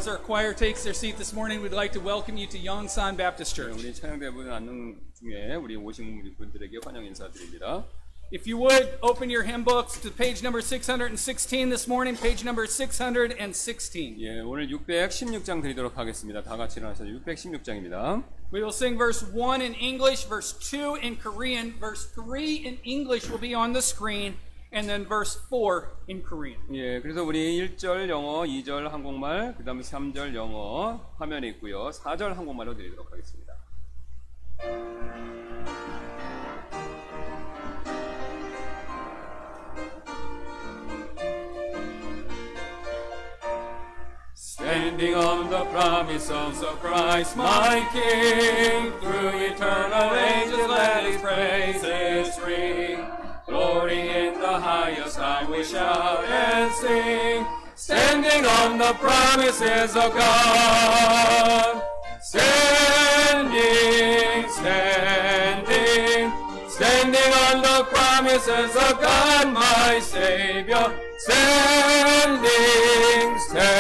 As our choir takes their seat this morning, we'd like to welcome you to Yongsan Baptist Church. 우리 찬양대분 앉는 중에 우리 오신 분들에게 환영 인사드립니다. If you would, open your hymn books to page number 616 this morning, page number 616. 예, 오늘 616장 드리도록 하겠습니다. 다 같이 일어나서 616장입니다. We will sing verse 1 in English, verse 2 in Korean, verse 3 in English will be on the screen, and then verse 4 in Korean. 예, 그래서 우리 1절 영어, 2절 한국말, 그 다음에 3절 영어 화면에 있고요. 4절 한국말로 드리도록 하겠습니다. Standing on the promises of Christ my King, through eternal ages let His praises ring. Glory in the highest I will shout and sing, standing on the promises of God. Standing, standing, standing on the promises of God my Savior. Standing,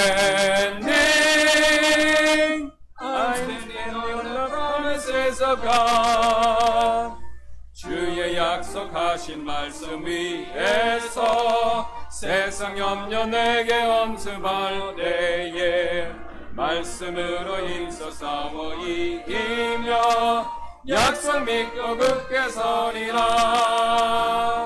standing, I'm standing on the promises of God. 주의 약속하신 말씀 위에서 세상 염려 내게 엄습할 때에 말씀으로 힘써 싸워 이기며 약속 믿고 굳게 서리라.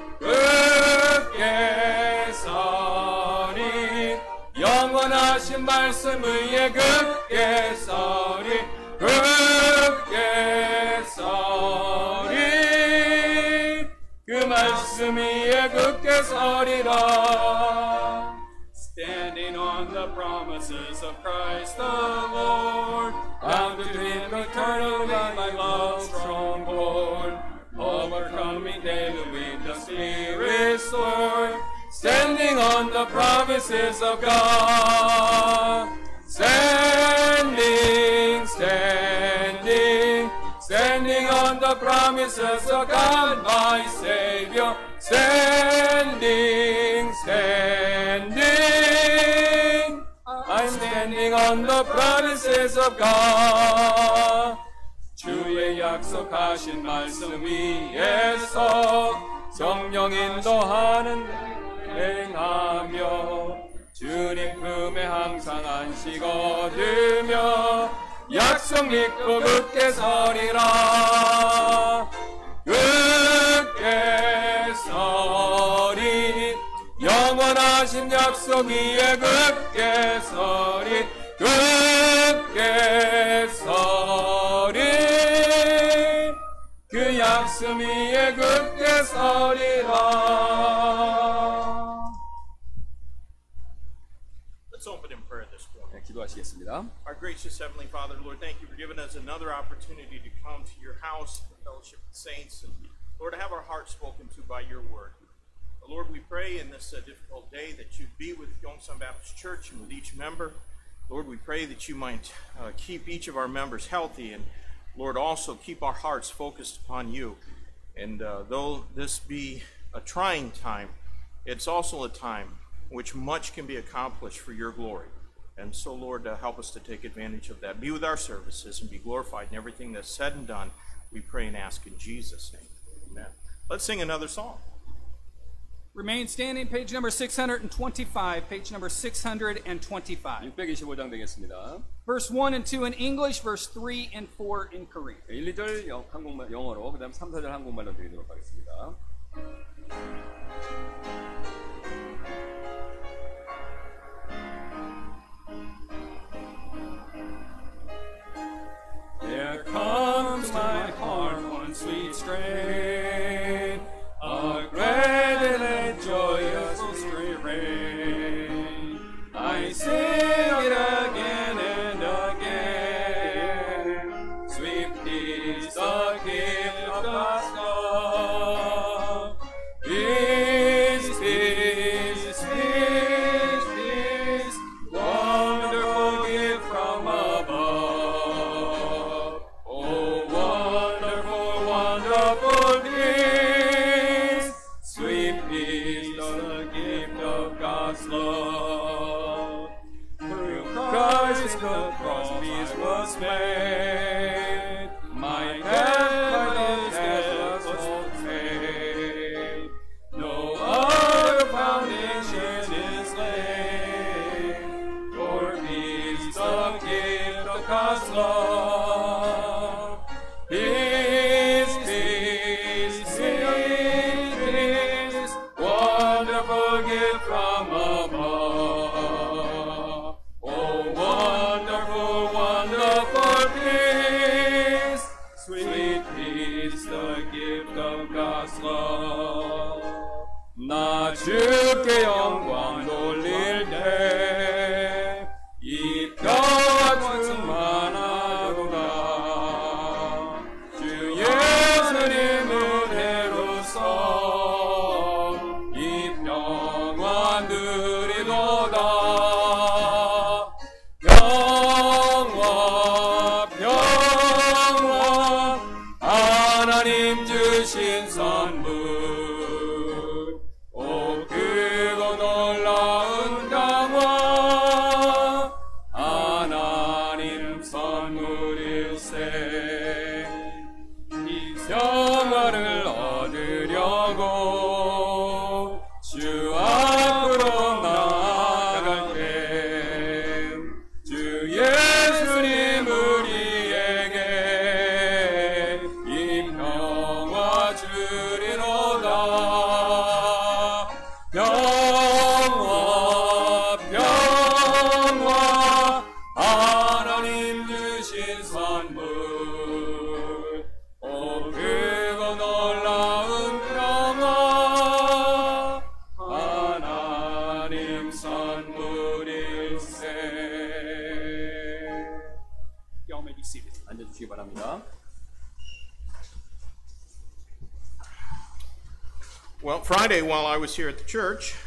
굳게 서리 영원하신 말씀 위에 굳게 서리 굳게 서리 그 말씀 위에 굳게 서리라. Standing on the promises of Christ the Lord, bound to Him eternally my love's stronghold, overcoming daily with the Spirit's sword, standing on the promises of God. Standing, standing, standing on the promises of God, my Savior. Standing, standing, I'm standing on the promises of God. 주의 약속하신 말씀 위에서 성령 인도하는 행하며 주님 품에 항상 안식 얻으며 약속 믿고 굳게 서리라. 굳게 서리 영원하신 약속 위에 굳게 서리 굳게 서리 그 약속 위에 굳게 서리라. Let's open in prayer this morning. 네, 기도하시겠습니다. Our gracious Heavenly Father, Lord, thank you for giving us another opportunity to come to your house, the fellowship of the saints, and Lord, to have our hearts spoken to by your word. Lord, we pray in this difficult day that you'd be with Yongsan Baptist Church and with each member. Lord, we pray that you might keep each of our members healthy, and Lord, also keep our hearts focused upon you. And though this be a trying time, it's also a time which much can be accomplished for your glory. And so, Lord, help us to take advantage of that. Be with our services and be glorified in everything that's said and done. We pray and ask in Jesus' name. Amen. Let's sing another song. Remain standing, page number 625, page number 625. 625장 되겠습니다. Verse 1 and 2 in English, verse 3 and 4 in Korean. 1, 2절 한국말 영어로, 그 다음 3, 4절 한국말로 드리도록 하겠습니다. There comes my heart one sweet strain, a great and joyous strain. I sing it again and again. Sweet peace, the gift of God's love. Peace, peace, peace, peace, wonderful gift from above. Oh, wonderful, wonderful peace, sweet peace, the gift of God's love. Through Christ 하사 나 주께 영광 돌릴 때 이 뼈가 충만하도다 주 예수님 은혜로서 이 평화 누리도다 평화 하나님 주신 선물 오 크고 놀라운 평화 하나님 선물일세 이 평화를 얻으려고 주 앞으로 나아갈 때 주 예수님 우리에게 이 평화 주리로다 평화 하나님 주신 선물 오 크고 놀라운 평화 하나님 선물일세 Y'all may be seated. 앉아주시기 바랍니다. Well, Friday, while I was here at the church,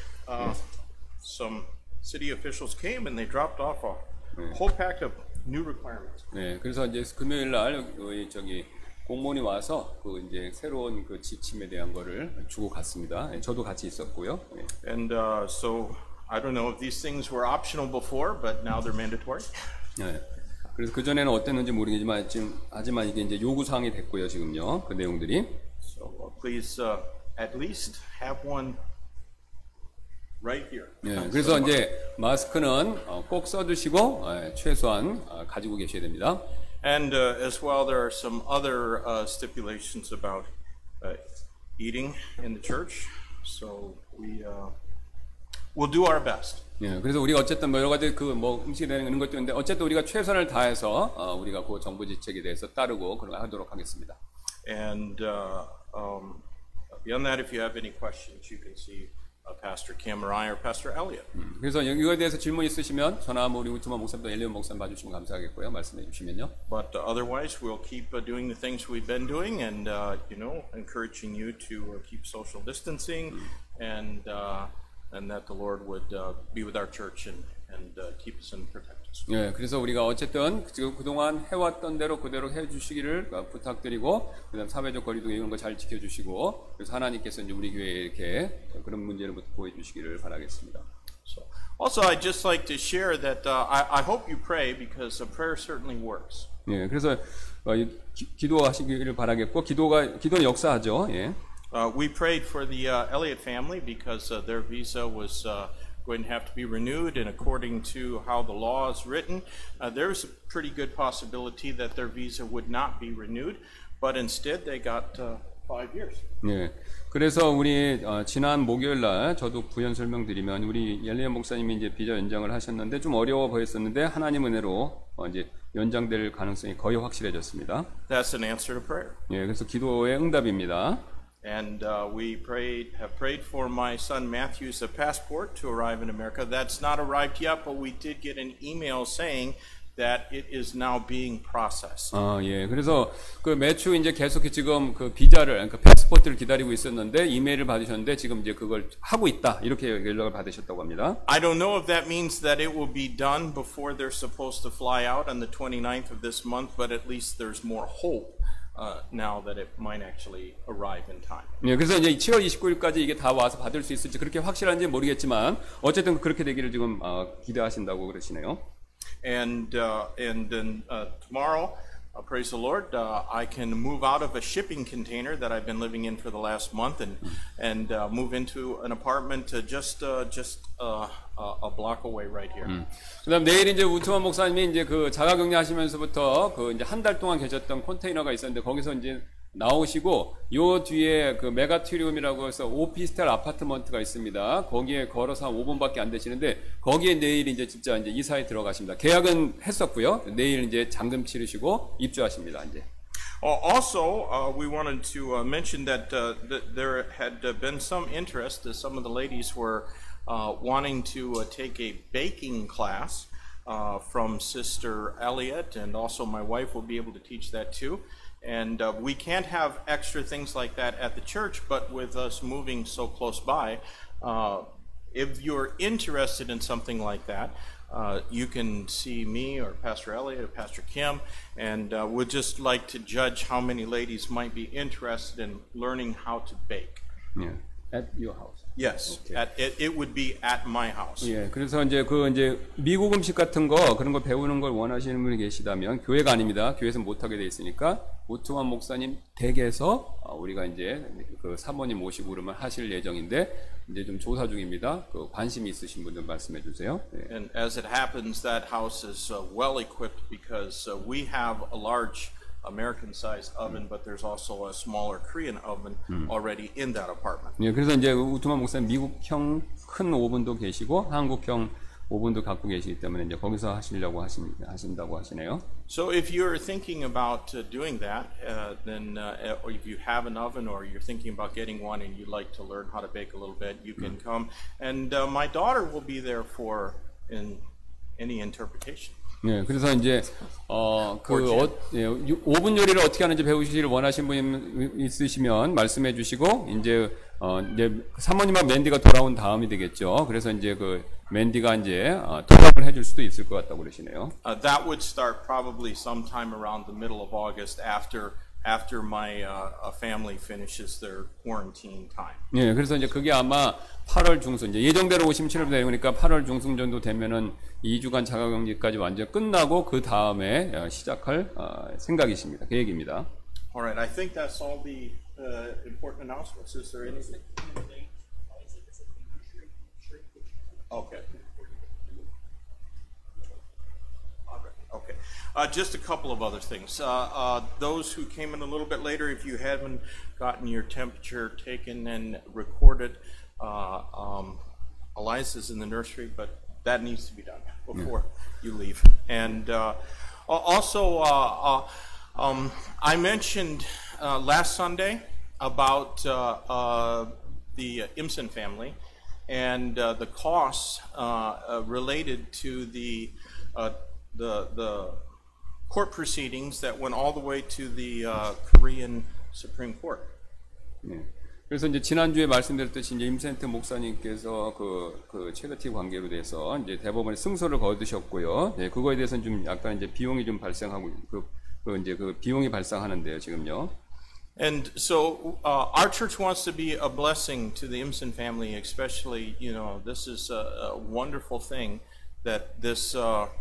some city officials came and they dropped off a whole pack of new requirements. 네, 그래서 이제 금요일 날 저기 공무원이 와서 그 이제 새로운 그 지침에 대한 거를 주고 갔습니다. 네, 저도 같이 있었고요. 네. And so I don't know if these things were optional before, but now they're mandatory. 네. 그래서 그 전에는 어땠는지 모르겠지만 하지만 이게 이제 요구 사항이 됐고요, 지금요. 그 내용들이. So please at least have one right here. 네, 그래서 이제 마스크는 꼭 써두시고 최소한 가지고 계셔야 됩니다. And as well, there are some other stipulations about eating in the church. So we'll do our best. 예, 그래서 우리가 어쨌든 뭐 여러 가지 그 뭐 음식에 대한 이런 것도 있는데 어쨌든 우리가 최선을 다해서 우리가 그 정부 지책에 대해서 따르고 그런 거 하도록 하겠습니다. And beyond that, if you have any questions, you can see Pastor Kim or I or Pastor Elliot. 그래서 이거에 대해서 질문 있으시면 저나 우리 우트만 목사님도 엘리온 목사님 봐주시면 감사하겠고요. 말씀해 주시면요. But otherwise, we'll keep doing the things we've been doing, and encouraging you to keep social distancing, and that the Lord would be with our church and keep us and protect us. 예, 그래서 우리가 어쨌든 지금 그동안 해왔던 대로 그대로 해주시기를 부탁드리고, 그다음 사회적 거리두기 이런 거 잘 지켜주시고, 그래서 하나님께서 이제 우리 교회에 이렇게 그런 문제를 보호해주시기를 바라겠습니다. So, also, I'd just like to share that I hope you pray because prayer certainly works. 예, 그래서 기도하시기를 바라겠고, 기도는 역사하죠. 예. We prayed for the Elliott family because their visa was going to have to be renewed, and according to how the law is written, there's a pretty good possibility that their visa would not be renewed, but instead they got 5 years. 예. 그래서 우리 지난 목요일 날 저도 부연 설명드리면 우리 엘리온 목사님이 이제 비자 연장을 하셨는데 좀 어려워 보였었는데 하나님 은혜로 이제 연장될 가능성이 거의 확실해졌습니다. That's an answer to prayer. 예. 그래서 기도의 응답입니다. And we have prayed for my son Matthew's passport to arrive in America. That's not arrived yet, but we did get an email saying that it is now being processed. 예. 그래서 그 매주 이제 계속 지금 그 비자를, 그러니까 패스포트를 기다리고 있었는데 이메일을 받으셨는데 지금 이제 그걸 하고 있다. 이렇게 연락을 받으셨다고 합니다. I don't know if that means that it will be done before they're supposed to fly out on the 29th of this month, but at least there's more hope. Now that it might actually arrive in time. 예, 그래서 이제 7월 29일까지 이게 다 와서 받을 수 있을지 그렇게 확실한지 모르겠지만 어쨌든 그렇게 되기를 지금 기대하신다고 그러시네요. And then tomorrow, praise the Lord, I can move out of a shipping container that I've been living in for the last month and move into an apartment just a block away right here. 그다음 내일 이제 우트만 목사님이 이제 그 자가격리 하시면서부터 그 이제 한 달 동안 계셨던 컨테이너가 있었는데 거기서 이제 나오시고 요 뒤에 그 메가트리움이라고 해서 오피스텔 아파트먼트가 있습니다. 거기에 걸어서 한 5분밖에 안 되시는데 거기에 내일 이제 진짜 이제 이사에 들어가십니다. 계약은 했었고요. 내일 이제 잔금 치르시고 입주하십니다. 이제. Also, we wanted to mention that, that there had been some interest. Some of the ladies were wanting to take a baking class from Sister Elliott, and also my wife will be able to teach that too. And we can't have extra things like that at the church, but with us moving so close by, if you're interested in something like that, you can see me or Pastor Elliott or Pastor Kim, and we'd just like to judge how many ladies might be interested in learning how to bake. Yeah. At your house. Yes, Okay. it would be at my house. 예, 그래서 이제 미국 음식 같은 거 그런 거 배우는 걸 원하시는 분이 계시다면 교회가 아닙니다. 교회에서 못 하게 돼 있으니까 우트만 목사님 댁에서 우리가 이제 그 사모님 모시고 그러면 하실 예정인데 이제 좀 조사 중입니다. 그 관심이 있으신 분들 말씀해 주세요. 예. And as it happens, that house is well equipped because we have a large American-sized oven, but there's also a smaller Korean oven already in that apartment. 예, 그래서 이제 우트만 목사님 미국형 큰 오븐도 계시고 한국형 오븐도 갖고 계시기 때문에 이제 거기서 하시려고 하신다고 하시네요. So if you're thinking about doing that, then or if you have an oven or you're thinking about getting one and you'd like to learn how to bake a little bit, you can come. And my daughter will be there for any interpretation. 네, 그래서 이제 오븐 요리를 어떻게 하는지 배우시기를 원하시는 분이 있으시면 말씀해 주시고 이제 사모님과 맨디가 돌아온 다음이 되겠죠. 그래서 이제 그 맨디가 이제 통역을 해줄 수도 있을 것 같다고 그러시네요. That would start probably sometime around the middle of August after my family finishes their quarantine time. 네, 그래서 이제 그게 아마 8월 중순 이제 예정대로 오시면 7월 되니까 8월 중순 정도 되면은 2주간 자가격리까지 완전 끝나고 그 다음에 시작할 생각이십니다. 계획입니다. All right, I think that's all the important announcements. Is there anything? Okay. Okay. Just a couple of other things. Those who came in a little bit later, if you haven't gotten your temperature taken and recorded, Eliza's in the nursery, but that needs to be done before you leave. And also, I mentioned last Sunday about the Imsen family and the costs related to the court proceedings that went all the way to the Korean Supreme Court. 네. 그래서 이제 지난주에 말씀드렸듯이 이제 임센트 목사님께서 그 체리티 관계로 돼서 이제 대법원에 승소를 거두셨고요. 네, 그거에 대해서는 좀 약간 이제 비용이 좀 발생하고 이제 그 비용이 발생하는데요, 지금요. And so our church wants to be a blessing to the Imsen family, especially, this is a wonderful thing that this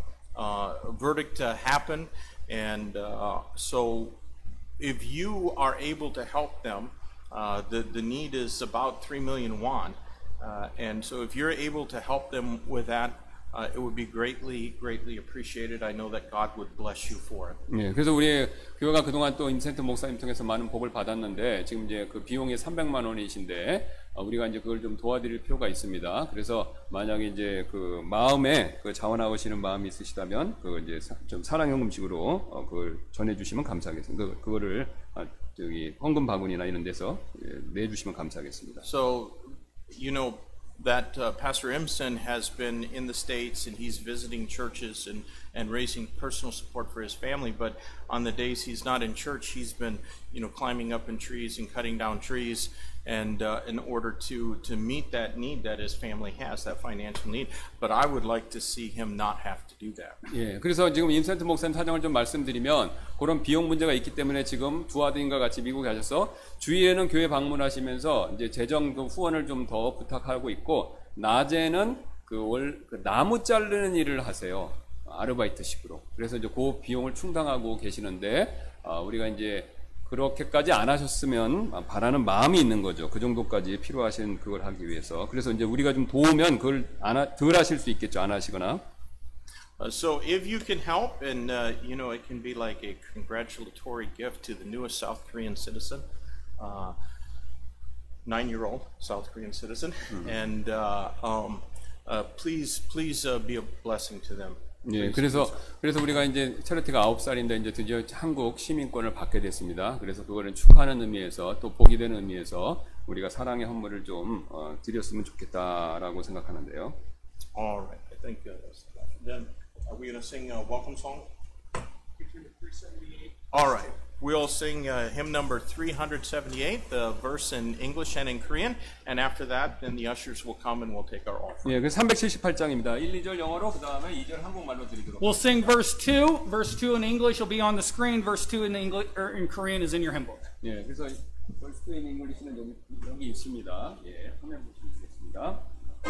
verdict happened. And so if you are able to help them, the need is about 3 million won. And so if you're able to help them with that, it would be greatly appreciated. I know that God would bless you for it. 네, 그래서 우리 교회가 그동안 또 임센트 목사님 통해서 많은 복을 받았는데 지금 이제 그 비용이 300만 원이신데 우리가 이제 그걸 좀 도와드릴 필요가 있습니다. 그래서 만약에 이제 그 마음에 그 자원하시는 마음이 있으시다면 그 이제 좀 사랑연금식으로 그걸 전해주시면 감사하겠습니다. 그거를 저기 헌금 바구니나 이런 데서 내주시면 감사하겠습니다. So, that Pastor Imsen has been in the States and he's visiting churches and raising personal support for his family, but on the days he's not in church, he's been, climbing up in trees and cutting down trees and in order to meet that need that his family has, that financial need. But I would like to see him not have to do that. 예, 그래서 지금 임센트 목사님 사정을 좀 말씀드리면 그런 비용 문제가 있기 때문에 지금 두 아들인과 같이 미국에 가셔서 주일에는 교회 방문하시면서 이제 재정 후원을 좀 더 부탁하고 있고 낮에는 그 나무 자르는 일을 하세요. 아르바이트식으로. 그래서 이제 그 비용을 충당하고 계시는데 우리가 이제 그렇게까지 안 하셨으면 바라는 마음이 있는 거죠. 그 정도까지 필요하신 그걸 하기 위해서. 그래서 이제 우리가 좀 도우면 그걸 덜 하실 수 있겠죠. 안 하시거나. So if you can help, and it can be like a congratulatory gift to the newest South Korean citizen, 9-year-old South Korean citizen, and please be a blessing to them. 예, 그래서 우리가 이제 차르티가 9살인데 이제 드디어 한국 시민권을 받게 됐습니다. 그래서 그거를 축하하는 의미에서 또 복이 되는 의미에서 우리가 사랑의 헌물을 좀 드렸으면 좋겠다라고 생각하는데요. All right, I think then are we going to sing a welcome song? All right, we'll sing hymn number 378, the verse in English and in Korean, and after that, then the ushers will come and we'll take our offering. 예, 그 378장입니다. 1, 2절 영어로 그 다음에 2절 한국말로 드리도록. We'll sing verse 2. Verse 2 in English will be on the screen. Verse 2 in English or in Korean is in your hymn book. 예, 그래서 verse 2 in English는 여기 있습니다. 예, 화면 보시겠습니다.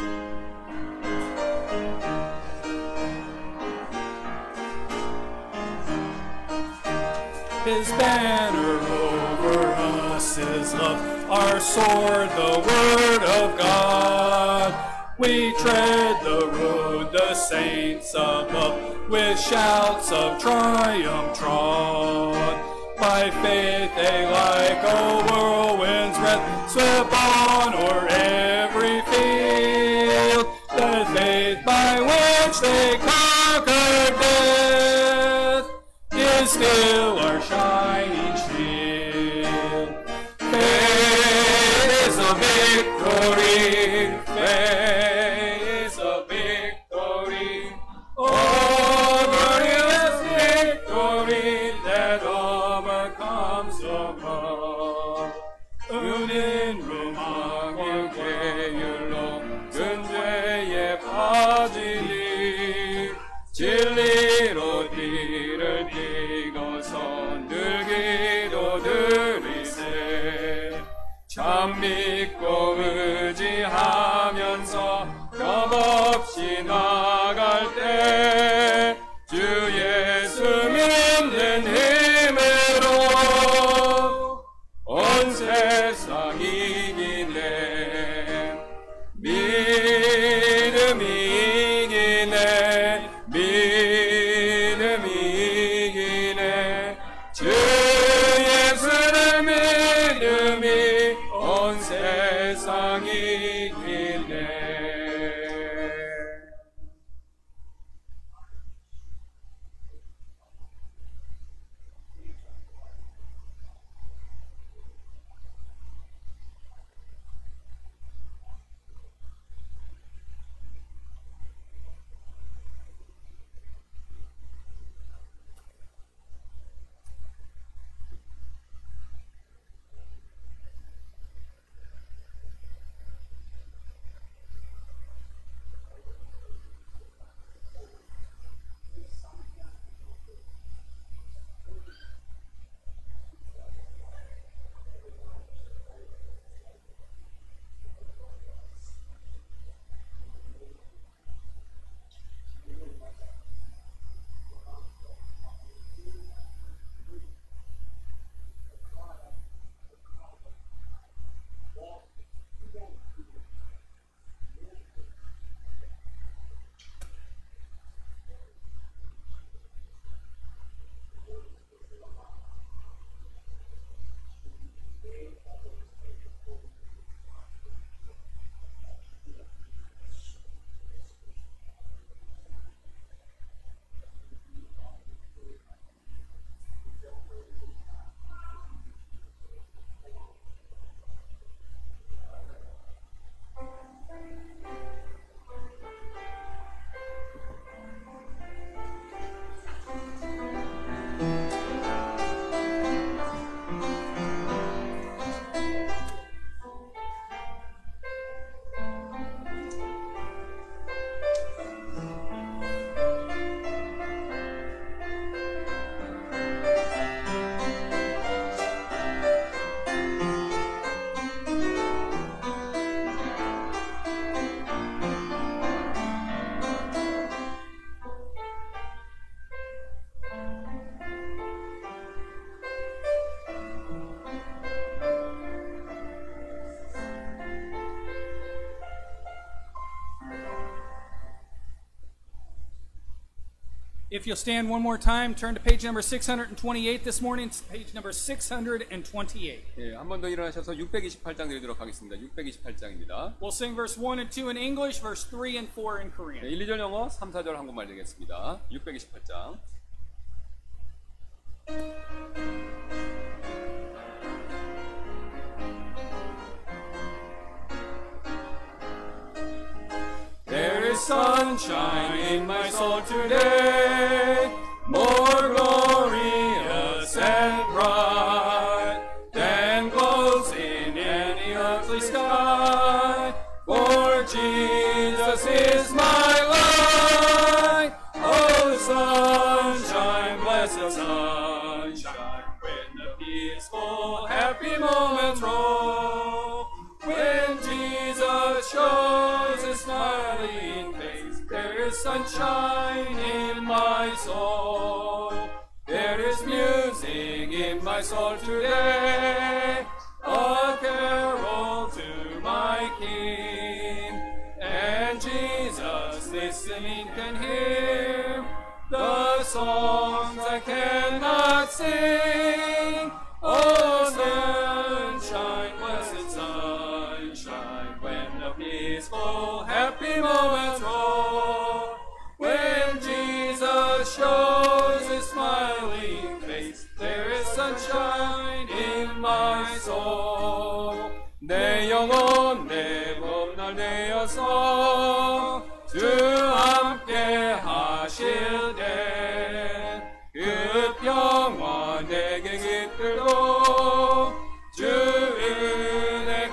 His banner over us is love, our sword, the word of God. We tread the road, the saints above, with shouts of triumph trod. By faith they like a whirlwind's breath swept on o'er every field. The faith by which they conquered death is still our shining shield. Faith is a victory. Faith is a victory. Oh, glorious victory that overcomes the world. 은인 로망의 계율로 근죄에 빠지니 진리로 띠를 띠고서 늘 기도드리세. 참 믿고 의지하면서 겁없이 나갈 때 주 예수 믿는 힘으로 온 세상 이기네. 믿음이 이기네. 믿음이 이기네. 주 예수를 믿음이 온 세상 이기네. If you'll stand one more time, turn to page number 628 this morning. It's page number 628. 예, 한 번 더 일어나셔서 628장 드리도록 하겠습니다. 628장입니다. We'll sing verse 1 and 2 in English, verse 3 and 4 in Korean. 1, 2절 영어, 3, 4절 한국말 되겠습니다. 628장. There is sunshine in my soul today, more glorious and bright than glows in any earthly sky. For Jesus is my light. Oh, sunshine, blessed sunshine, when the peaceful, happy moments roll. When Jesus shows his smiling face, there is sunshine in my soul. There is music in my soul today, a carol to my King. And Jesus listening can hear the songs I cannot sing. Oh, sunshine, blessed sunshine, when the peaceful, happy moments roll. When Jesus shows his smiling face, there is sunshine in my soul. 내 영혼 내 몸 날 내어서 주 함께 하실 때 그 평화 내게 깃들고 주 은혜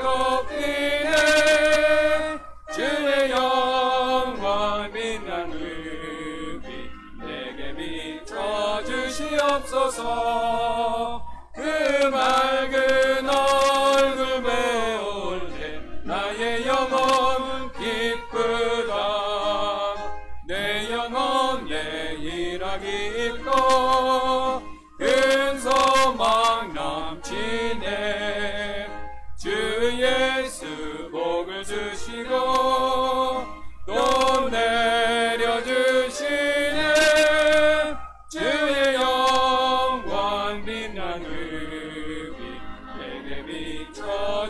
걷기에 주의 영광 빛난 눈빛 내게 비춰 주시옵소서. 그 맑은 얼굴 배울 때 나의 영혼 기쁘다. 내 영혼 내 일하기 있고 큰 소망 넘치네. 주 예수 복을 주시고 또 내려주시네. 주의 영광 빛난 눈빛 내게 비춰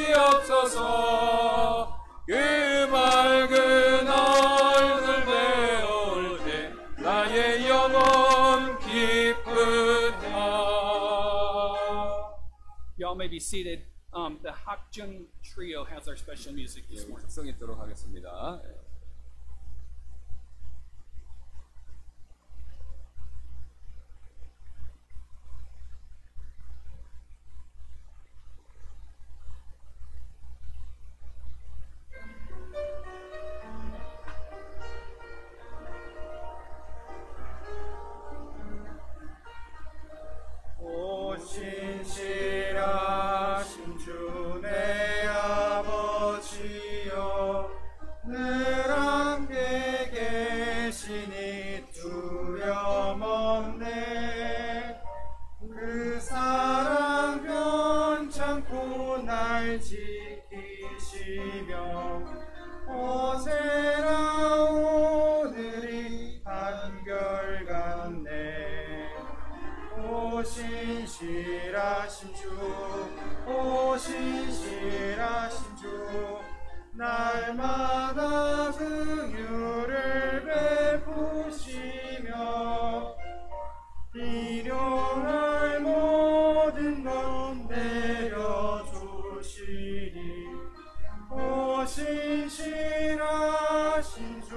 주시옵소서. 그 맑은 얼굴 배울 때 나의 영혼 기쁘다. Y'all may be seated. The Hakjun Trio has our special music this morning. 특성 있도록 하겠습니다. 오 신실하신 주 내 아버지여, 늘 함께 계시니 두려움없네. 그 사랑 변찮고 날 지키시며 어제나 오늘이 한결같네. 오 신실하신 주, 오 신실하신 주, 날마다 긍휼을 베푸시며 일용할 모든 것 내려주시니 오 신실하신 주,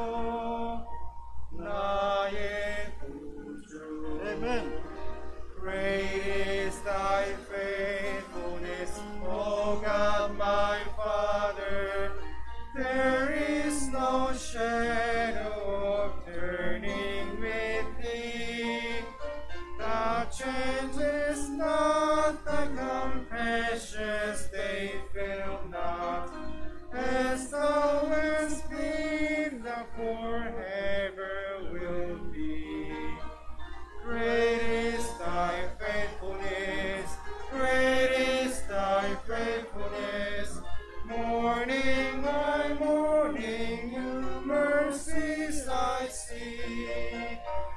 나의 구주. 아멘. Great is thy faithfulness, O God my Father. There is no shadow of turning with thee. Thou changest not, thy compassions they fail not. As thou hast been, thou forever will be. Great is thy faithfulness, great is thy faithfulness. Morning by morning, new mercies I see.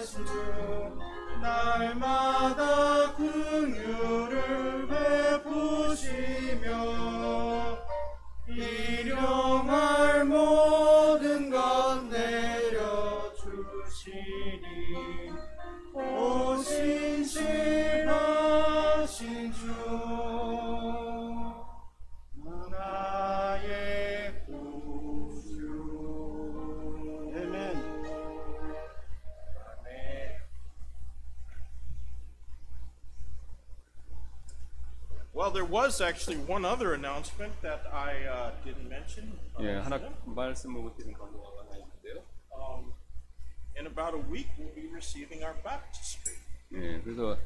주 날마다 긍휼을 베푸시며 일용할 모든 것 내려주시니 오신 신하신 주 나의 구주. 아멘. Well, there was actually one other announcement that I didn't mention. 예, 하나 말씀을 못 드린 광고가 하나 있는데요. In about a week, we'll be receiving our baptistry. 예, 그래서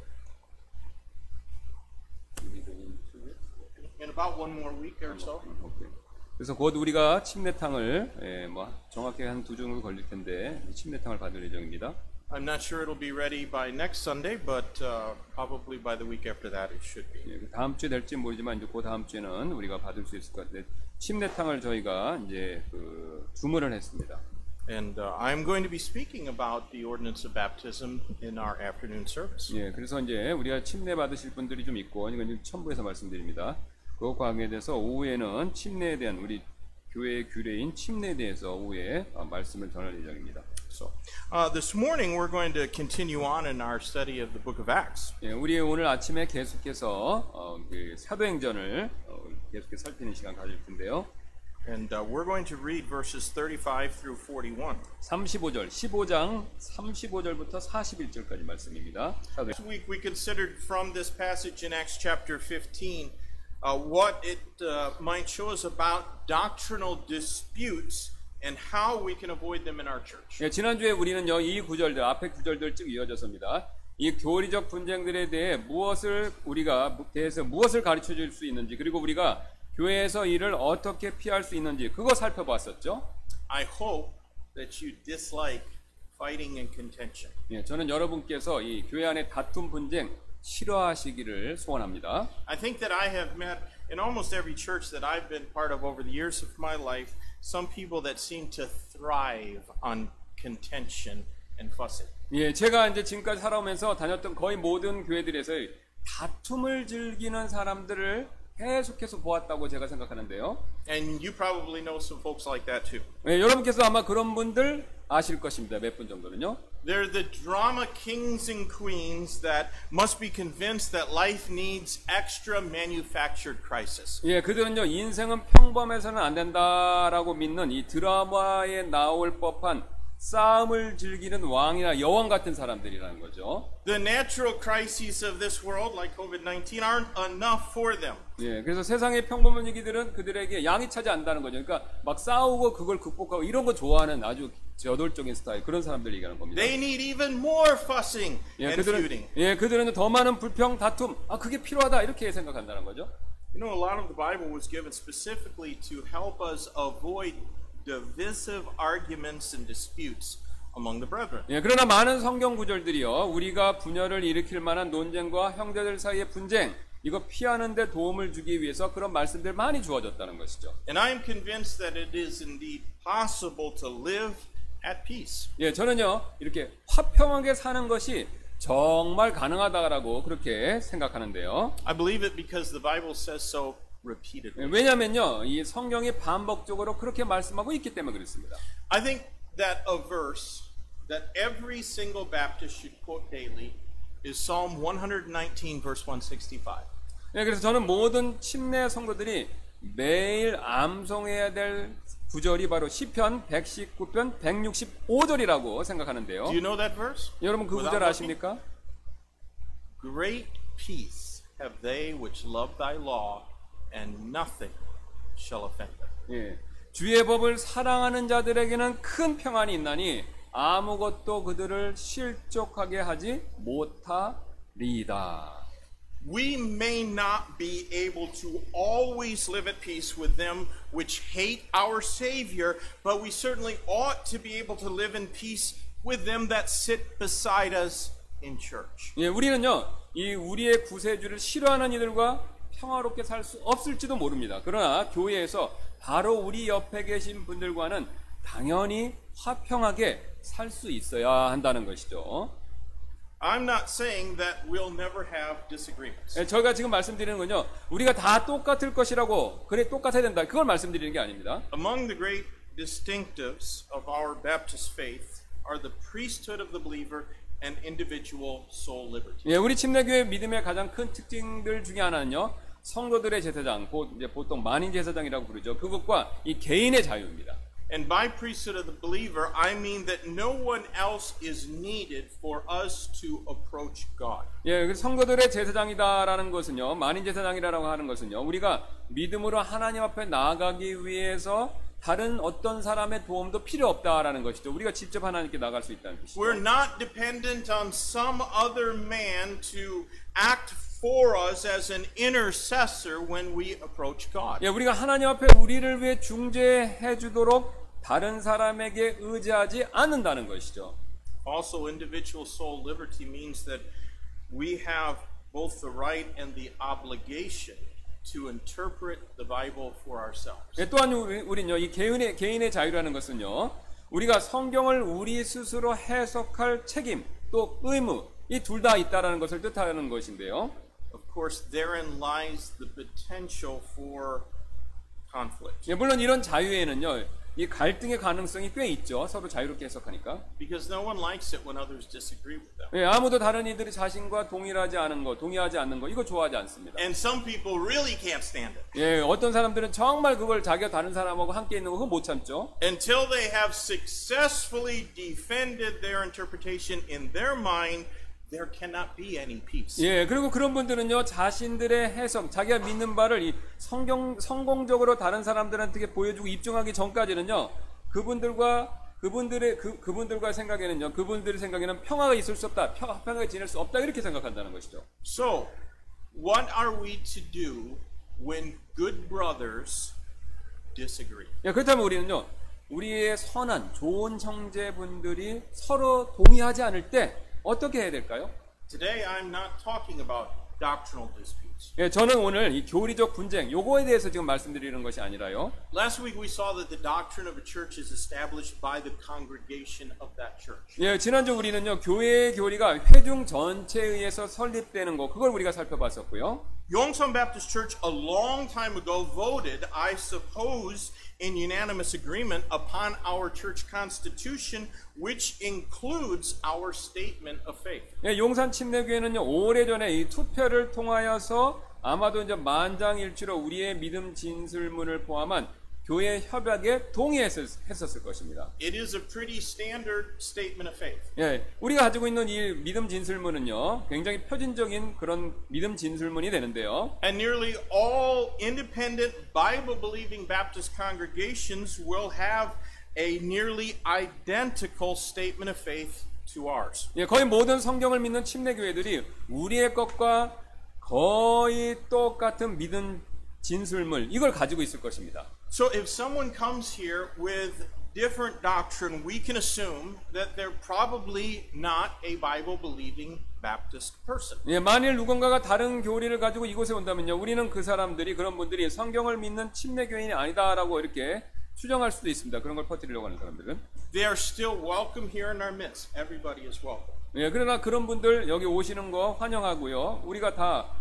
In about one more week or so. 오케이. 그래서 곧 우리가 침례탕을 뭐 정확히 한 2주 정도 걸릴 텐데 침례탕을 받을 예정입니다. I'm not sure it'll be ready by next Sunday, but probably by the week after that it should be. 예, 다음 주에 될지 모르지만 이제 그 다음 주에는 우리가 받을 수 있을 것 같은데 침례탕을 저희가 이제 주문을 했습니다. And I'm going to be speaking about the ordinance of baptism in our afternoon service. 예, 그래서 이제 우리가 침례 받으실 분들이 좀 있고 이건 첨부해서 말씀드립니다. 그것과 관계돼서 오후에는 침례에 대한 우리 교회의 규례인 침례에 대해서 오후에 말씀을 전할 예정입니다. So, this morning we're going to continue on in our study of the book of Acts. 예, 우리 오늘 아침에 계속해서 그 사도행전을 계속해서 살피는 시간 가질 텐데요. And we're going to read verses 35 through 41. 35절, 15장 35절부터 41절까지 말씀입니다. This week we considered from this passage in Acts chapter 15 what it might show us about doctrinal disputes and how we can avoid them in our church. 예, 지난주에 우리는요, 이 구절들, 앞에 구절들 쭉 이어져서입니다. 이 교리적 분쟁들에 대해 대해서 무엇을 가르쳐 줄 수 있는지, 그리고 우리가 교회에서 이를 어떻게 피할 수 있는지, 그거 살펴봤었죠. I hope that you dislike fighting and contention. 예, 저는 여러분께서 이 교회 안의 다툼 분쟁 싫어하시기를 소원합니다. I think that I have met in almost every church that I've been part of over the years of my life some people that seem to thrive on contention and fussing. 예, 제가 이제 지금까지 살아오면서 다녔던 거의 모든 교회들에서 다툼을 즐기는 사람들을 계속해서 보았다고 제가 생각하는데요. And you probably know some folks like that too. 예, 여러분께서 아마 그런 분들 아실 것입니다. 몇 분 정도는요. They're the drama kings and queens that must be convinced that life needs extra manufactured crisis. 예, 그들은요, 인생은 평범해서는 안 된다라고 믿는 이 드라마에 나올 법한 싸움을 즐기는 왕이나 여왕 같은 사람들이라는 거죠. The natural crises of this world, like COVID-19, aren't enough for them. 예, 그래서 세상의 평범한 얘기들은 그들에게 양이 차지 않는다는 거죠. 그러니까 막 싸우고 그걸 극복하고 이런 거 좋아하는 아주 저돌적인 스타일, 그런 사람들 얘기하는 겁니다. They need even more fussing and feuding. 그들은 더 많은 불평, 다툼, 그게 필요하다 이렇게 생각한다는 거죠. You know, a lot of the Bible was given specifically to help us avoid divisive arguments and disputes among the brethren. 예, 그러나 많은 성경 구절들이요, 우리가 분열을 일으킬 만한 논쟁과 형제들 사이의 분쟁, 이거 피하는 데 도움을 주기 위해서 그런 말씀들 많이 주어졌다는 것이죠. And I am convinced that it is indeed possible to live at peace. 예, 저는요, 이렇게 화평하게 사는 것이 정말 가능하다라고 그렇게 생각하는데요. I believe it because the Bible says so repeatedly. 왜냐면요, 이 성경이 반복적으로 그렇게 말씀하고 있기 때문에 그렇습니다. I think that a verse that every single Baptist should quote daily is Psalm 119 verse 165. 예, 그래서 저는 모든 침례 성도들이 매일 암송해야 될 구절이 바로 시편 119편 165절이라고 생각하는데요. Do you know that verse? 여러분 그 구절 아십니까? Great peace have they which love thy law, and nothing shall offend them. 예, 주의 법을 사랑하는 자들에게는 큰 평안이 있나니 아무것도 그들을 실족하게 하지 못하리이다. We may not be able to always live at peace with them which hate our Savior, but we certainly ought to be able to live in peace with them that sit beside us in church. 예, 우리는요, 이 우리의 구세주를 싫어하는 이들과 평화롭게 살 수 없을지도 모릅니다. 그러나 교회에서 바로 우리 옆에 계신 분들과는 당연히 화평하게 살 수 있어야 한다는 것이죠. I'm not saying that we'll never have disagreements. 예, 저희가 지금 말씀드리는 건요, 우리가 다 똑같을 것이라고, 그래 똑같아야 된다, 그걸 말씀드리는 게 아닙니다. Among the great distinctives of our Baptist faith are the priesthood of the believer and individual soul liberty. 예, 우리 침례교회 믿음의 가장 큰 특징들 중에 하나는요, 성도들의 제사장, 이제 보통 만인 제사장이라고 부르죠. 그것과 이 개인의 자유입니다. And by priesthood of the believer, I mean that no one else is needed for us to approach God. 예, 성도들의 제사장이다라는 것은요, 만인 제사장이라고 하는 것은요, 우리가 믿음으로 하나님 앞에 나아가기 위해서 다른 어떤 사람의 도움도 필요 없다라는 것이죠. 우리가 직접 하나님께 나갈 수 있다는 것이죠. We're not dependent on some other man to act for us as an intercessor when we approach God. 예, 우리가 하나님 앞에 우리를 위해 중재해 주도록 다른 사람에게 의지하지 않는다는 것이죠. Also, individual soul liberty means that we have both the right and the obligation to interpret the Bible for ourselves. 예, 또한 우리는요, 이 개인의 자유라는 것은요, 우리가 성경을 우리 스스로 해석할 책임, 또 의무, 이 둘 다 있다라는 것을 뜻하는 것인데요. Of course, therein lies the potential for conflict. 예, 물론 이런 자유에는요, 이 갈등의 가능성이 꽤 있죠. 서로 자유롭게 해석하니까. Because no one likes it when others disagree with them. 예, 아무도 다른 이들이 자신과 동의하지 않는 거, 이거 좋아하지 않습니다. And some people really can't stand it. 예, 어떤 사람들은 정말 그걸 자기가 다른 사람하고 함께 있는 거 그거 못 참죠. Until they have successfully defended their interpretation in their mind, there cannot be any peace. 예, 그리고 그런 분들은요, 자신들의 해석, 자기가 믿는 바를 이 성공적으로 다른 사람들한테 보여주고 입증하기 전까지는요, 그분들의 생각에는요, 그분들의 생각에는 평화가 있을 수 없다, 평화하게 지낼 수 없다, 이렇게 생각한다는 것이죠. So, what are we to do when good brothers disagree? 예, 그렇다면 우리는요, 우리의 선한, 좋은 형제분들이 서로 동의하지 않을 때 어떻게 해야 될까요? Today, I'm not talking about doctrinal disputes. 예, 저는 오늘 이 교리적 분쟁, 요거에 대해서 지금 말씀드리는 것이 아니라요. Last week, we saw that the doctrine of a church is established by the congregation of that church. 예, 지난주 우리는요, 교회의 교리가 회중 전체에 의해서 설립되는 거, 그걸 우리가 살펴봤었고요. Yongsan Baptist Church a long time ago voted, I suppose, in unanimous agreement upon our church constitution, which includes our statement of faith. 예, 용산 침례교회는요, 오래전에 이 투표를 통하여서 아마도 이제 만장일치로 우리의 믿음 진술문을 포함한 교회 협약에 동의했었을 것입니다. It is a pretty standard statement of faith. 예, 우리가 가지고 있는 이 믿음 진술문은요, 굉장히 표준적인 그런 믿음 진술문이 되는데요. And nearly all independent Bible-believing Baptist congregations will have a nearly identical statement of faith to ours. 예, 거의 모든 성경을 믿는 침례교회들이 우리의 것과 거의 똑같은 믿음 진술문, 이걸 가지고 있을 것입니다. So if someone comes here with different doctrine, we can assume that they're probably not a Bible-believing Baptist person. 예, 만일 누군가가 다른 교리를 가지고 이곳에 온다면요, 우리는 그런 분들이 성경을 믿는 침례교인이 아니다라고 이렇게 추정할 수도 있습니다. 그런 걸 퍼뜨리려고 하는 사람들은. They are still welcome here in our midst. Everybody is welcome. 예, 그러나 그런 분들 여기 오시는 거 환영하고요. 우리가 다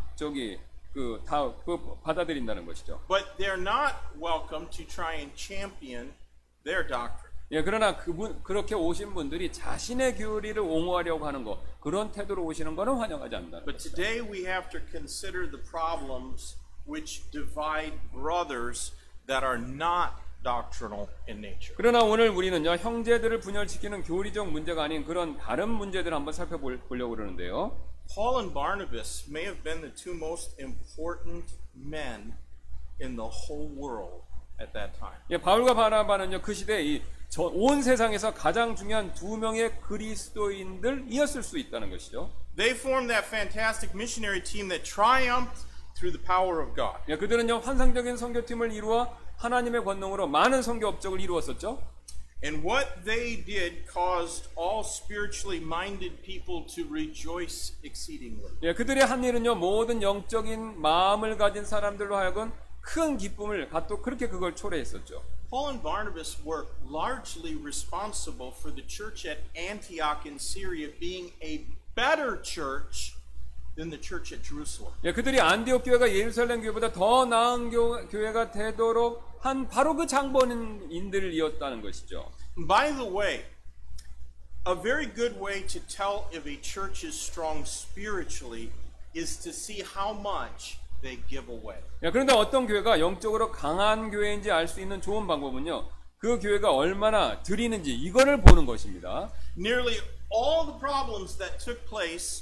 받아들인다는 것이죠. But they're not welcome to try and champion their doctrine. 예, 그러나 그렇게 오신 분들이 자신의 교리를 옹호하려고 하는 거, 그런 태도로 오시는 거는 환영하지 않는다는 But 것이죠. today we have to consider the problems which divide brothers that are not doctrinal in nature. 그러나 오늘 우리는요, 형제들을 분열시키는 교리적 문제가 아닌 그런 다른 문제들을 한번 살펴보려고 그러는데요. Paul and Barnabas may have been the two most important men in the whole world at that time. 예, 바울과 바나바는요, 그 시대에 온 세상에서 가장 중요한 두 명의 그리스도인들이었을 수 있다는 것이죠. They formed that fantastic missionary team that triumphed through the power of God. 예, 그들은요, 환상적인 선교팀을 이루어 하나님의 권능으로 많은 선교 업적을 이루었었죠. And what they did caused all spiritually minded people to rejoice exceedingly. 예, 그들의 한 일은요, 모든 영적인 마음을 가진 사람들로 하여금 큰 기쁨을 갖도록 그렇게 그걸 초래했었죠. Paul and Barnabas were largely responsible for the church at Antioch in Syria being a better church than the church at Jerusalem. 예, 그들이 안디옥 교회가 예루살렘 교회보다 더 나은 교회가 되도록 한 바로 그 장본인들이었다는 것이죠. By the way, a very good way to tell if a church is strong spiritually is to see how much they give away. 예, 그런데 어떤 교회가 영적으로 강한 교회인지 알 수 있는 좋은 방법은요, 그 교회가 얼마나 드리는지 이거를 보는 것입니다. Nearly all the problems that took place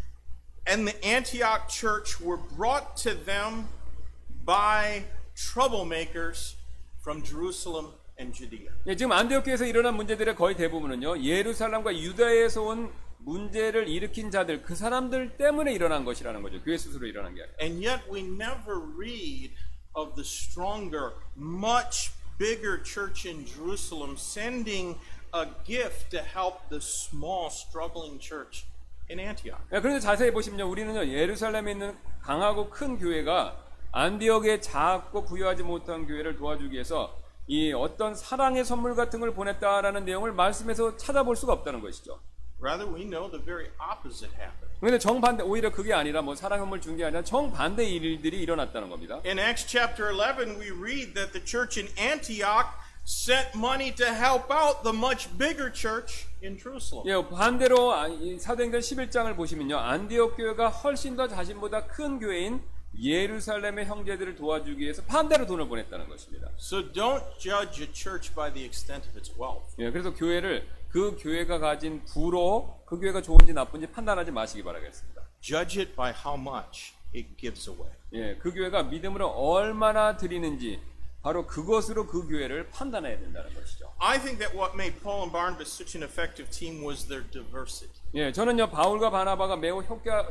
in the Antioch church were brought to them by troublemakers from Jerusalem and Judea. 예, 지금 안디옥 교회에서 일어난 문제들의 거의 대부분은요, 예루살렘과 유다에서 온 문제를 일으킨 자들, 그 사람들 때문에 일어난 것이라는 거죠. 교회 스스로 일어난 게 아니라. And yet we never read of the stronger, much bigger church in Jerusalem sending a gift to help the small, struggling church in Antioch. 예, 그런데 자세히 보시면요, 우리는요, 예루살렘에 있는 강하고 큰 교회가 안디옥의 작고 부유하지 못한 교회를 도와주기 위해서 이 어떤 사랑의 선물 같은 걸 보냈다라는 내용을 말씀에서 찾아볼 수가 없다는 것이죠. Rather, we know the very opposite happened. 그런데 정반대, 오히려 그게 아니라 뭐 사랑 선물 준 게 아니라 정반대의 일들이 일어났다는 겁니다. In Acts chapter 11, we read that the church in Antioch sent money to help out the much bigger church in Jerusalem. 예, 반대로 사도행전 11장을 보시면요, 안디옥 교회가 훨씬 더 자신보다 큰 교회인 예루살렘의 형제들을 도와주기 위해서 반대로 돈을 보냈다는 것입니다. So don't judge a church by the extent of its wealth. 예, 그래서 교회를 그 교회가 가진 부로 그 교회가 좋은지 나쁜지 판단하지 마시기 바라겠습니다. Judge it by how much it gives away. 예, 그 교회가 믿음으로 얼마나 드리는지 바로 그것으로 그 교회를 판단해야 된다는 것이죠. I think that what made Paul and Barnabas such an effective team was their diversity. 예, 저는요, 바울과 바나바가 매우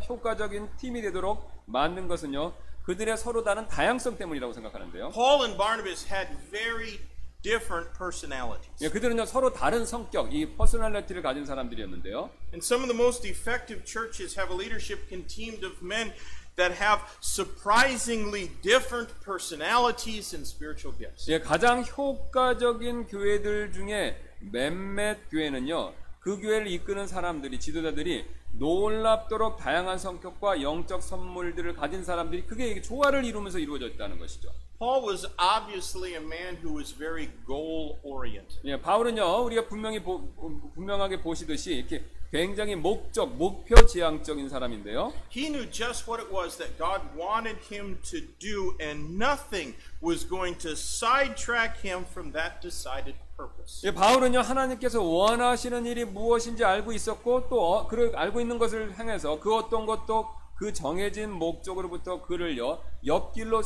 효과적인 팀이 되도록 만든 것은요, 그들의 서로 다른 다양성 때문이라고 생각하는데요. Paul and Barnabas had very different personalities. 예, 그들은요, 서로 다른 성격, 이 퍼스널리티를 가진 사람들이었는데요. And some of the most effective churches have a leadership team of men that have surprisingly different personalities and spiritual gifts. 예, 가장 효과적인 교회들 중에 몇몇 교회는요, 그 교회를 이끄는 사람들이, 지도자들이 놀랍도록 다양한 성격과 영적 선물들을 가진 사람들이 그게 조화를 이루면서 이루어졌다는 것이죠. Paul was obviously a man who was very goal-oriented. 예, 바울은요, 우리가 분명하게 보시듯이 이렇게 굉장히 목표 지향적인 사람인데요. He knew just what it was that God wanted him to do, and nothing was going to sidetrack him from that decided purpose. 예, 바울은요, 하나님께서 원하시는 일이 무엇인지 알고 있었고 또 알고 있는 것을 향해서 그 어떤 것도 그 정해진 목적으로부터 그를요, 옆길로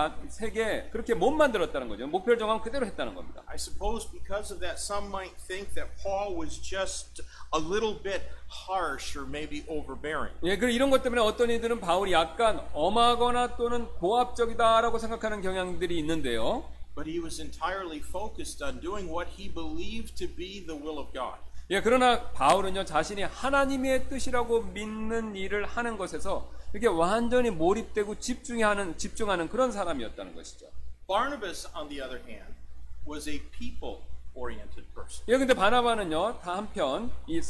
세게 그렇게 못 만들었다는 거죠. 목표를 정하면 그대로 했다는 겁니다. I suppose because of that, some might think that Paul was just a little bit harsh or maybe overbearing. 예, 그리고 이런 것 때문에 어떤 이들은 바울이 약간 엄하거나 또는 고압적이다라고 생각하는 경향들이 있는데요. But he was entirely focused on doing what he believed to be the will of God. 예, 그러나 바울은요, 자신이 하나님의 뜻이라고 믿는 일을 하는 것에서 이렇게 완전히 몰입되고 집중하는 그런 사람이었다는 것이죠. Barnabas, on the other hand, was a people-oriented person. 예, 근데 바나바는요, 한편 이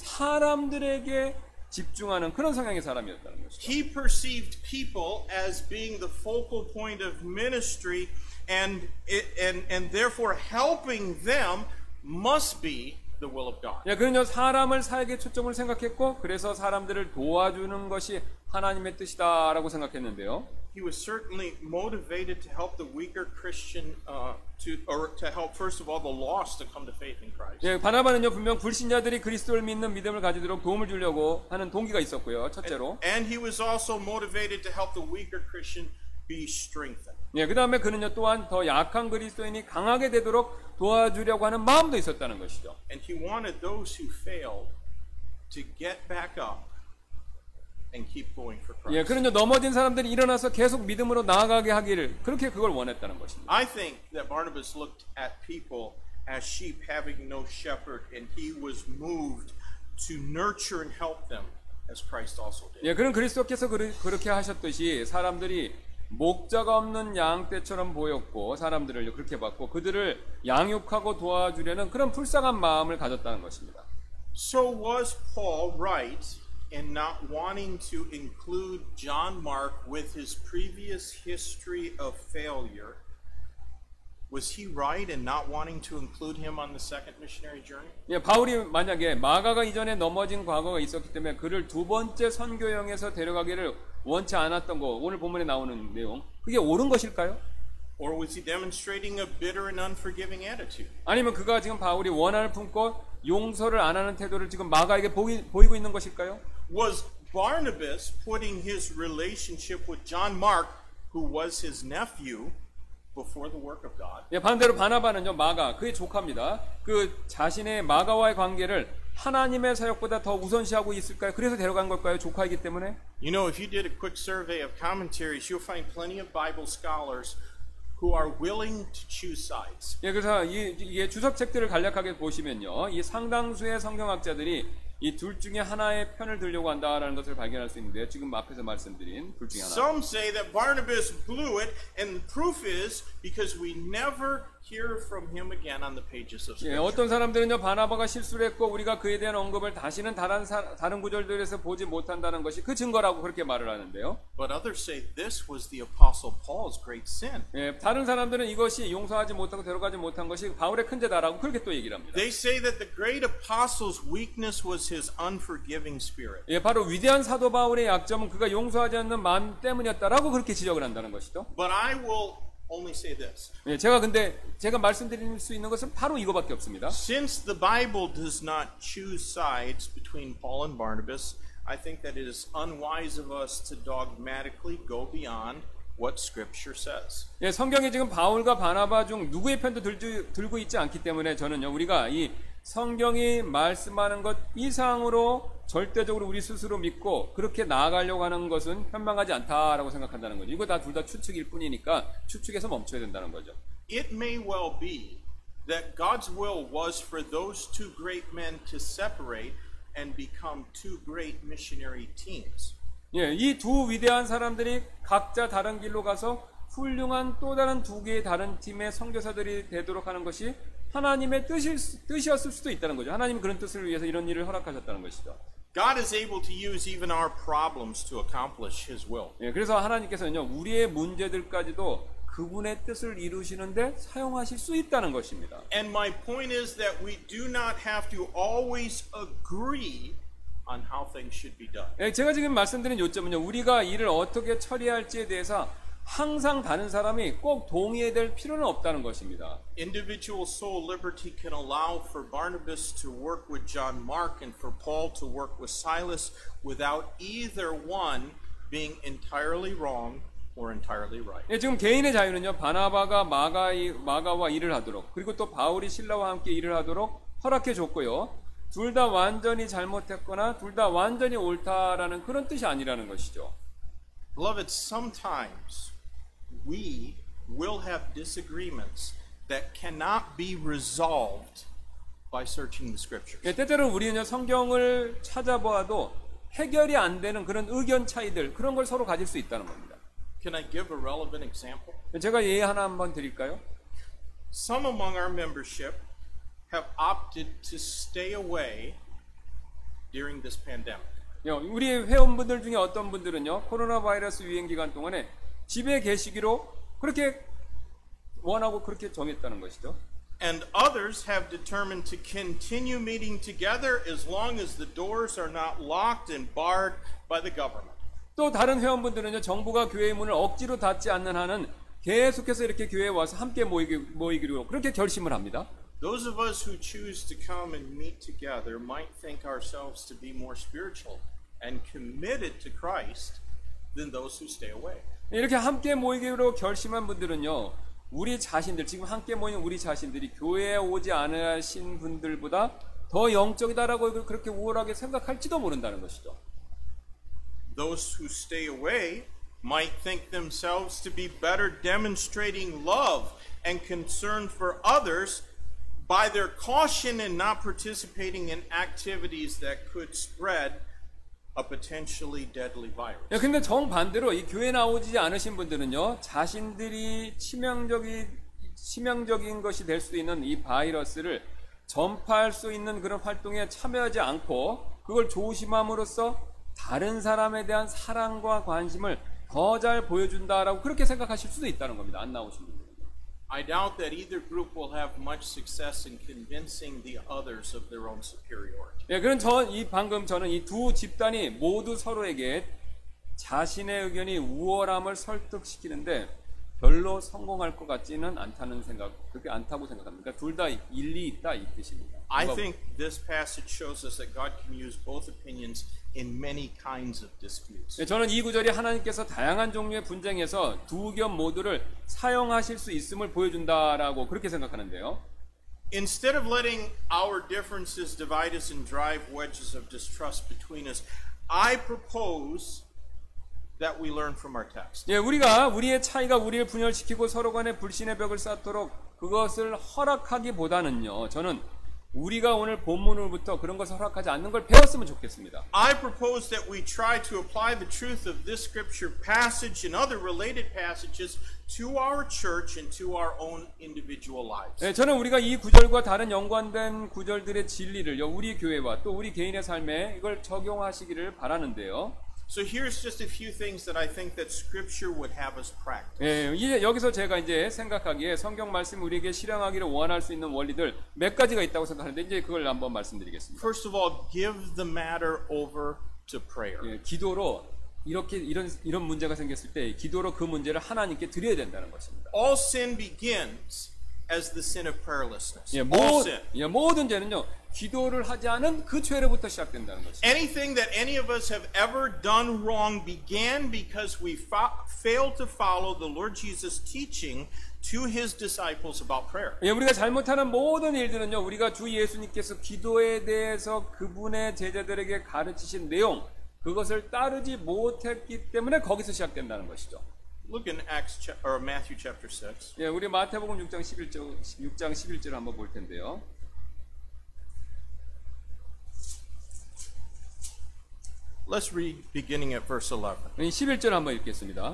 사람들에게 집중하는 그런 성향의 사람이었다는 것이죠. He perceived people as being the focal point of ministry, and therefore helping them must be the will of God. 예, 그는요, 사람을 사역에 초점을 생각했고, 그래서 사람들을 도와주는 것이 하나님의 뜻이다라고 생각했는데요. He was certainly motivated to help the weaker Christian, to help first of all the lost to come to faith in Christ. 예, 바나바는요, 분명 불신자들이 그리스도를 믿는 믿음을 가지도록 도움을 주려고 하는 동기가 있었고요. 첫째로. And he was also motivated to help the weaker Christian be strengthened. 예, 그 다음에 그는요, 또한 더 약한 그리스도인이 강하게 되도록 도와주려고 하는 마음도 있었다는 것이죠. And he wanted those who failed to get back up and keep going for Christ. 예, 그는요, 넘어진 사람들이 일어나서 계속 믿음으로 나아가게 하기를 그렇게 그걸 원했다는 것입니다. I think that Barnabas looked at people as sheep having no shepherd, and he was moved to nurture and help them as Christ also did. 예, 그런 그리스도께서 그렇게 하셨듯이 사람들이 목자가 없는 양떼처럼 보였고 사람들을 그렇게 봤고 그들을 양육하고 도와주려는 그런 불쌍한 마음을 가졌다는 것입니다. So was Paul right in not wanting to include John Mark with his previous history of failure? Was he right in not wanting to include him on the second missionary journey? 예, 바울이 만약에 마가가 이전에 넘어진 과거가 있었기 때문에 그를 두 번째 선교 여행에서 데려가기를 원치 않았던 거 오늘 본문에 나오는 내용 그게 옳은 것일까요? Or was he demonstrating a bitter and unforgiving attitude? 아니면 그가 지금 바울이 원한을 품고 용서를 안 하는 태도를 지금 마가에게 보이고 있는 것일까요? Was Barnabas putting his relationship with John Mark, who was his nephew, before the work of God? 예, 반대로 바나바는요, 마가, 그의 조카입니다. 그 자신의 마가와의 관계를 하나님의 사역보다 더 우선시하고 있을까요? 그래서 데려간 걸까요? 조카이기 때문에? You know, if you did a quick survey of commentaries, you'll find plenty of Bible scholars who are willing to choose sides. 예, 그래서 이게 주석책들을 간략하게 보시면요, 이 상당수의 성경학자들이 이 둘 중에 하나의 편을 들려고 한다라는 것을 발견할 수 있는데요. 지금 앞에서 말씀드린 둘 중에 하나. Some say that Barnabas blew it, and the proof is because we never hear from him again on the pages of 예, Scripture. 어떤 사람들은요, 바나바가 실수를 했고 우리가 그에 대한 언급을 다시는 다른 구절들에서 보지 못한다는 것이 그 증거라고 그렇게 말을 하는데요. But others say this was the Apostle Paul's great sin. 예, 다른 사람들은 이것이 용서하지 못하고 데려가지 못한 것이 바울의 큰 죄다라고 그렇게 또 얘기를 합니다. They say that the great apostle's weakness was his unforgiving spirit. 예, 바로 위대한 사도 바울의 약점은 그가 용서하지 않는 마음 때문이었다라고 그렇게 지적을 한다는 것이죠. But I will only say this. 예, 제가 말씀드릴 수 있는 것은 바로 이거밖에 없습니다. Since the Bible does not choose sides between Paul and Barnabas, I think that it is unwise of us to dogmatically go beyond what Scripture says. 예, 성경이 지금 바울과 바나바 중 누구의 편도 들고 있지 않기 때문에 저는요, 우리가 이 성경이 말씀하는 것 이상으로 절대적으로 우리 스스로 믿고 그렇게 나아가려고 하는 것은 현명하지 않다라고 생각한다는 거죠. 이거 다 둘 다 추측일 뿐이니까 추측에서 멈춰야 된다는 거죠. It may well be that God's will was for those two great men to separate and become two great missionary teams. 예, 이 두 위대한 사람들이 각자 다른 길로 가서 훌륭한 또 다른 두 개의 다른 팀의 선교사들이 되도록 하는 것이 하나님의 뜻이었을 수도 있다는 거죠. 하나님이 그런 뜻을 위해서 이런 일을 허락하셨다는 것이죠. God is able to use even our problems to accomplish His will. 예, 그래서 하나님께서는요, 우리의 문제들까지도 그분의 뜻을 이루시는데 사용하실 수 있다는 것입니다. And my point is that we do not have to always agree on how things should be done. 예, 제가 지금 말씀드린 요점은요, 우리가 일을 어떻게 처리할지에 대해서 항상 다른 사람이 꼭 동의해야 될 필요는 없다는 것입니다. Individual soul liberty can allow for Barnabas to work with John Mark and for Paul to work with Silas without either one being entirely wrong or entirely right. 예, 지금 개인의 자유는요, 바나바가 마가와 일을 하도록, 그리고 또 바울이 실라와 함께 일을 하도록 허락해 줬고요. 둘 다 완전히 잘못했거나 둘 다 완전히 옳다라는 그런 뜻이 아니라는 것이죠. Beloved, sometimes we will have disagreements that cannot be resolved by searching the scriptures. 예, 때때로 우리는요, 성경을 찾아보아도 해결이 안 되는 그런 의견 차이들, 그런 걸 서로 가질 수 있다는 겁니다. Can I give a relevant example? 제가 예의 하나 한번 드릴까요? Some among our membership have opted to stay away during this pandemic. 우리 회원분들 중에 어떤 분들은요, 코로나 바이러스 유행 기간 동안에 집에 계시기로 그렇게 원하고 그렇게 정했다는 것이죠. And others have determined to continue meeting together as long as the doors are not locked and barred by the government. 또 다른 회원분들은요, 정부가 교회의 문을 억지로 닫지 않는 한은 계속해서 이렇게 교회에 와서 함께 모이기로 그렇게 결심을 합니다. Those of us who choose to come and meet together might think ourselves to be more spiritual and committed to Christ than those who stay away. 이렇게 함께 모이기로 결심한 분들은요, 우리 자신들, 지금 함께 모이는 우리 자신들이 교회에 오지 않으신 분들보다 더 영적이다라고 그렇게 우월하게 생각할지도 모른다는 것이죠. Those who stay away might think themselves to be better demonstrating love and concern for others by their caution in not participating in activities that could spread a potentially deadly virus. 예, 근데 정반대로 이 교회 나오지 않으신 분들은요, 자신들이 치명적인 것이 될 수도 있는 이 바이러스를 전파할 수 있는 그런 활동에 참여하지 않고 그걸 조심함으로써 다른 사람에 대한 사랑과 관심을 더 잘 보여준다라고 그렇게 생각하실 수도 있다는 겁니다. 안 나오신 분들. I doubt that either group will have much success in convincing the others of their own superiority. 예, 그런 방금 저는 이 두 집단이 모두 서로에게 자신의 의견이 우월함을 설득시키는데 별로 성공할 것 같지는 않다는 그렇게 않다고 생각합니다. 그러니까 둘 다 일리 있다 이 뜻입니다. I think this passage shows us that God can use both opinions in many kinds of disputes. 예, 저는 이 구절이 하나님께서 다양한 종류의 분쟁에서 두 의견 모두를 사용하실 수 있음을 보여준다라고 그렇게 생각하는데요. Instead of letting our differences divide us and drive wedges of distrust between us, I propose that we learn from our text. 예, 우리의 차이가 우리를 분열시키고 서로 간에 불신의 벽을 쌓도록 그것을 허락하기보다는요, 저는 우리가 오늘 본문으로부터 그런 것을 허락하지 않는 걸 배웠으면 좋겠습니다. I propose that we try to apply the truth of this scripture passage and other related passages to our church and to our own individual lives. 네, 저는 우리가 이 구절과 다른 연관된 구절들의 진리를 우리 교회와 또 우리 개인의 삶에 이걸 적용하시기를 바라는데요. So here's just a few things that I think that scripture would have us practice. 예, 이제 여기서 제가 이제 생각하기에 성경 말씀 우리에게 실행하기를 원할 수 있는 원리들 몇 가지가 있다고 생각하는데 이제 그걸 한번 말씀드리겠습니다. First of all, give the matter over to prayer. 예, 기도로 이런 문제가 생겼을 때 기도로 그 문제를 하나님께 드려야 된다는 것입니다. All sin begins as the sin of prayerlessness. 예, All sin. 모든 죄는요 기도를 하지 않은 그 죄로부터 시작된다는 것입니다. Anything that any of us have ever done wrong began because we failed to follow the Lord Jesus' teaching to his disciples about prayer. 예, 우리가 잘못하는 모든 일들은요 우리가 주 예수님께서 기도에 대해서 그분의 제자들에게 가르치신 내용 그것을 따르지 못했기 때문에 거기서 시작된다는 것이죠. Look in Matthew chapter 6. 예, 우리 마태복음 6장 11절 한번 볼 텐데요. Let's read beginning at verse 11. 11절 한번 읽겠습니다.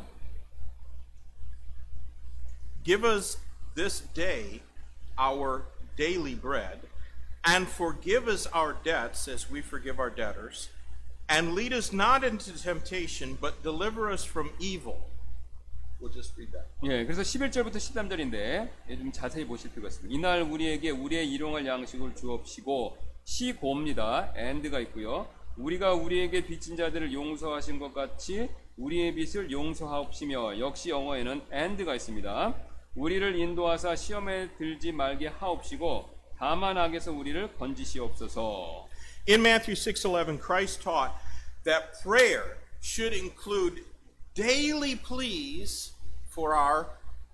Give us this day our daily bread, and forgive us our debts as we forgive our debtors, and lead us not into temptation, but deliver us from evil. We'll just read that. 예, 그래서 11절부터 13절인데 좀 자세히 보실 필요가 있습니다. 이날 우리에게 우리의 일용할 양식을 주옵시고 시고입니다. and가 있고요. 우리가 우리에게 빚진 자들을 용서하신 것 같이 우리의 빚을 용서하옵시며 역시 영어에는 and가 있습니다. 우리를 인도하사 시험에 들지 말게 하옵시고 다만 악에서 우리를 건지시옵소서. In Matthew 6:11, Christ taught that prayer should include daily pleas for our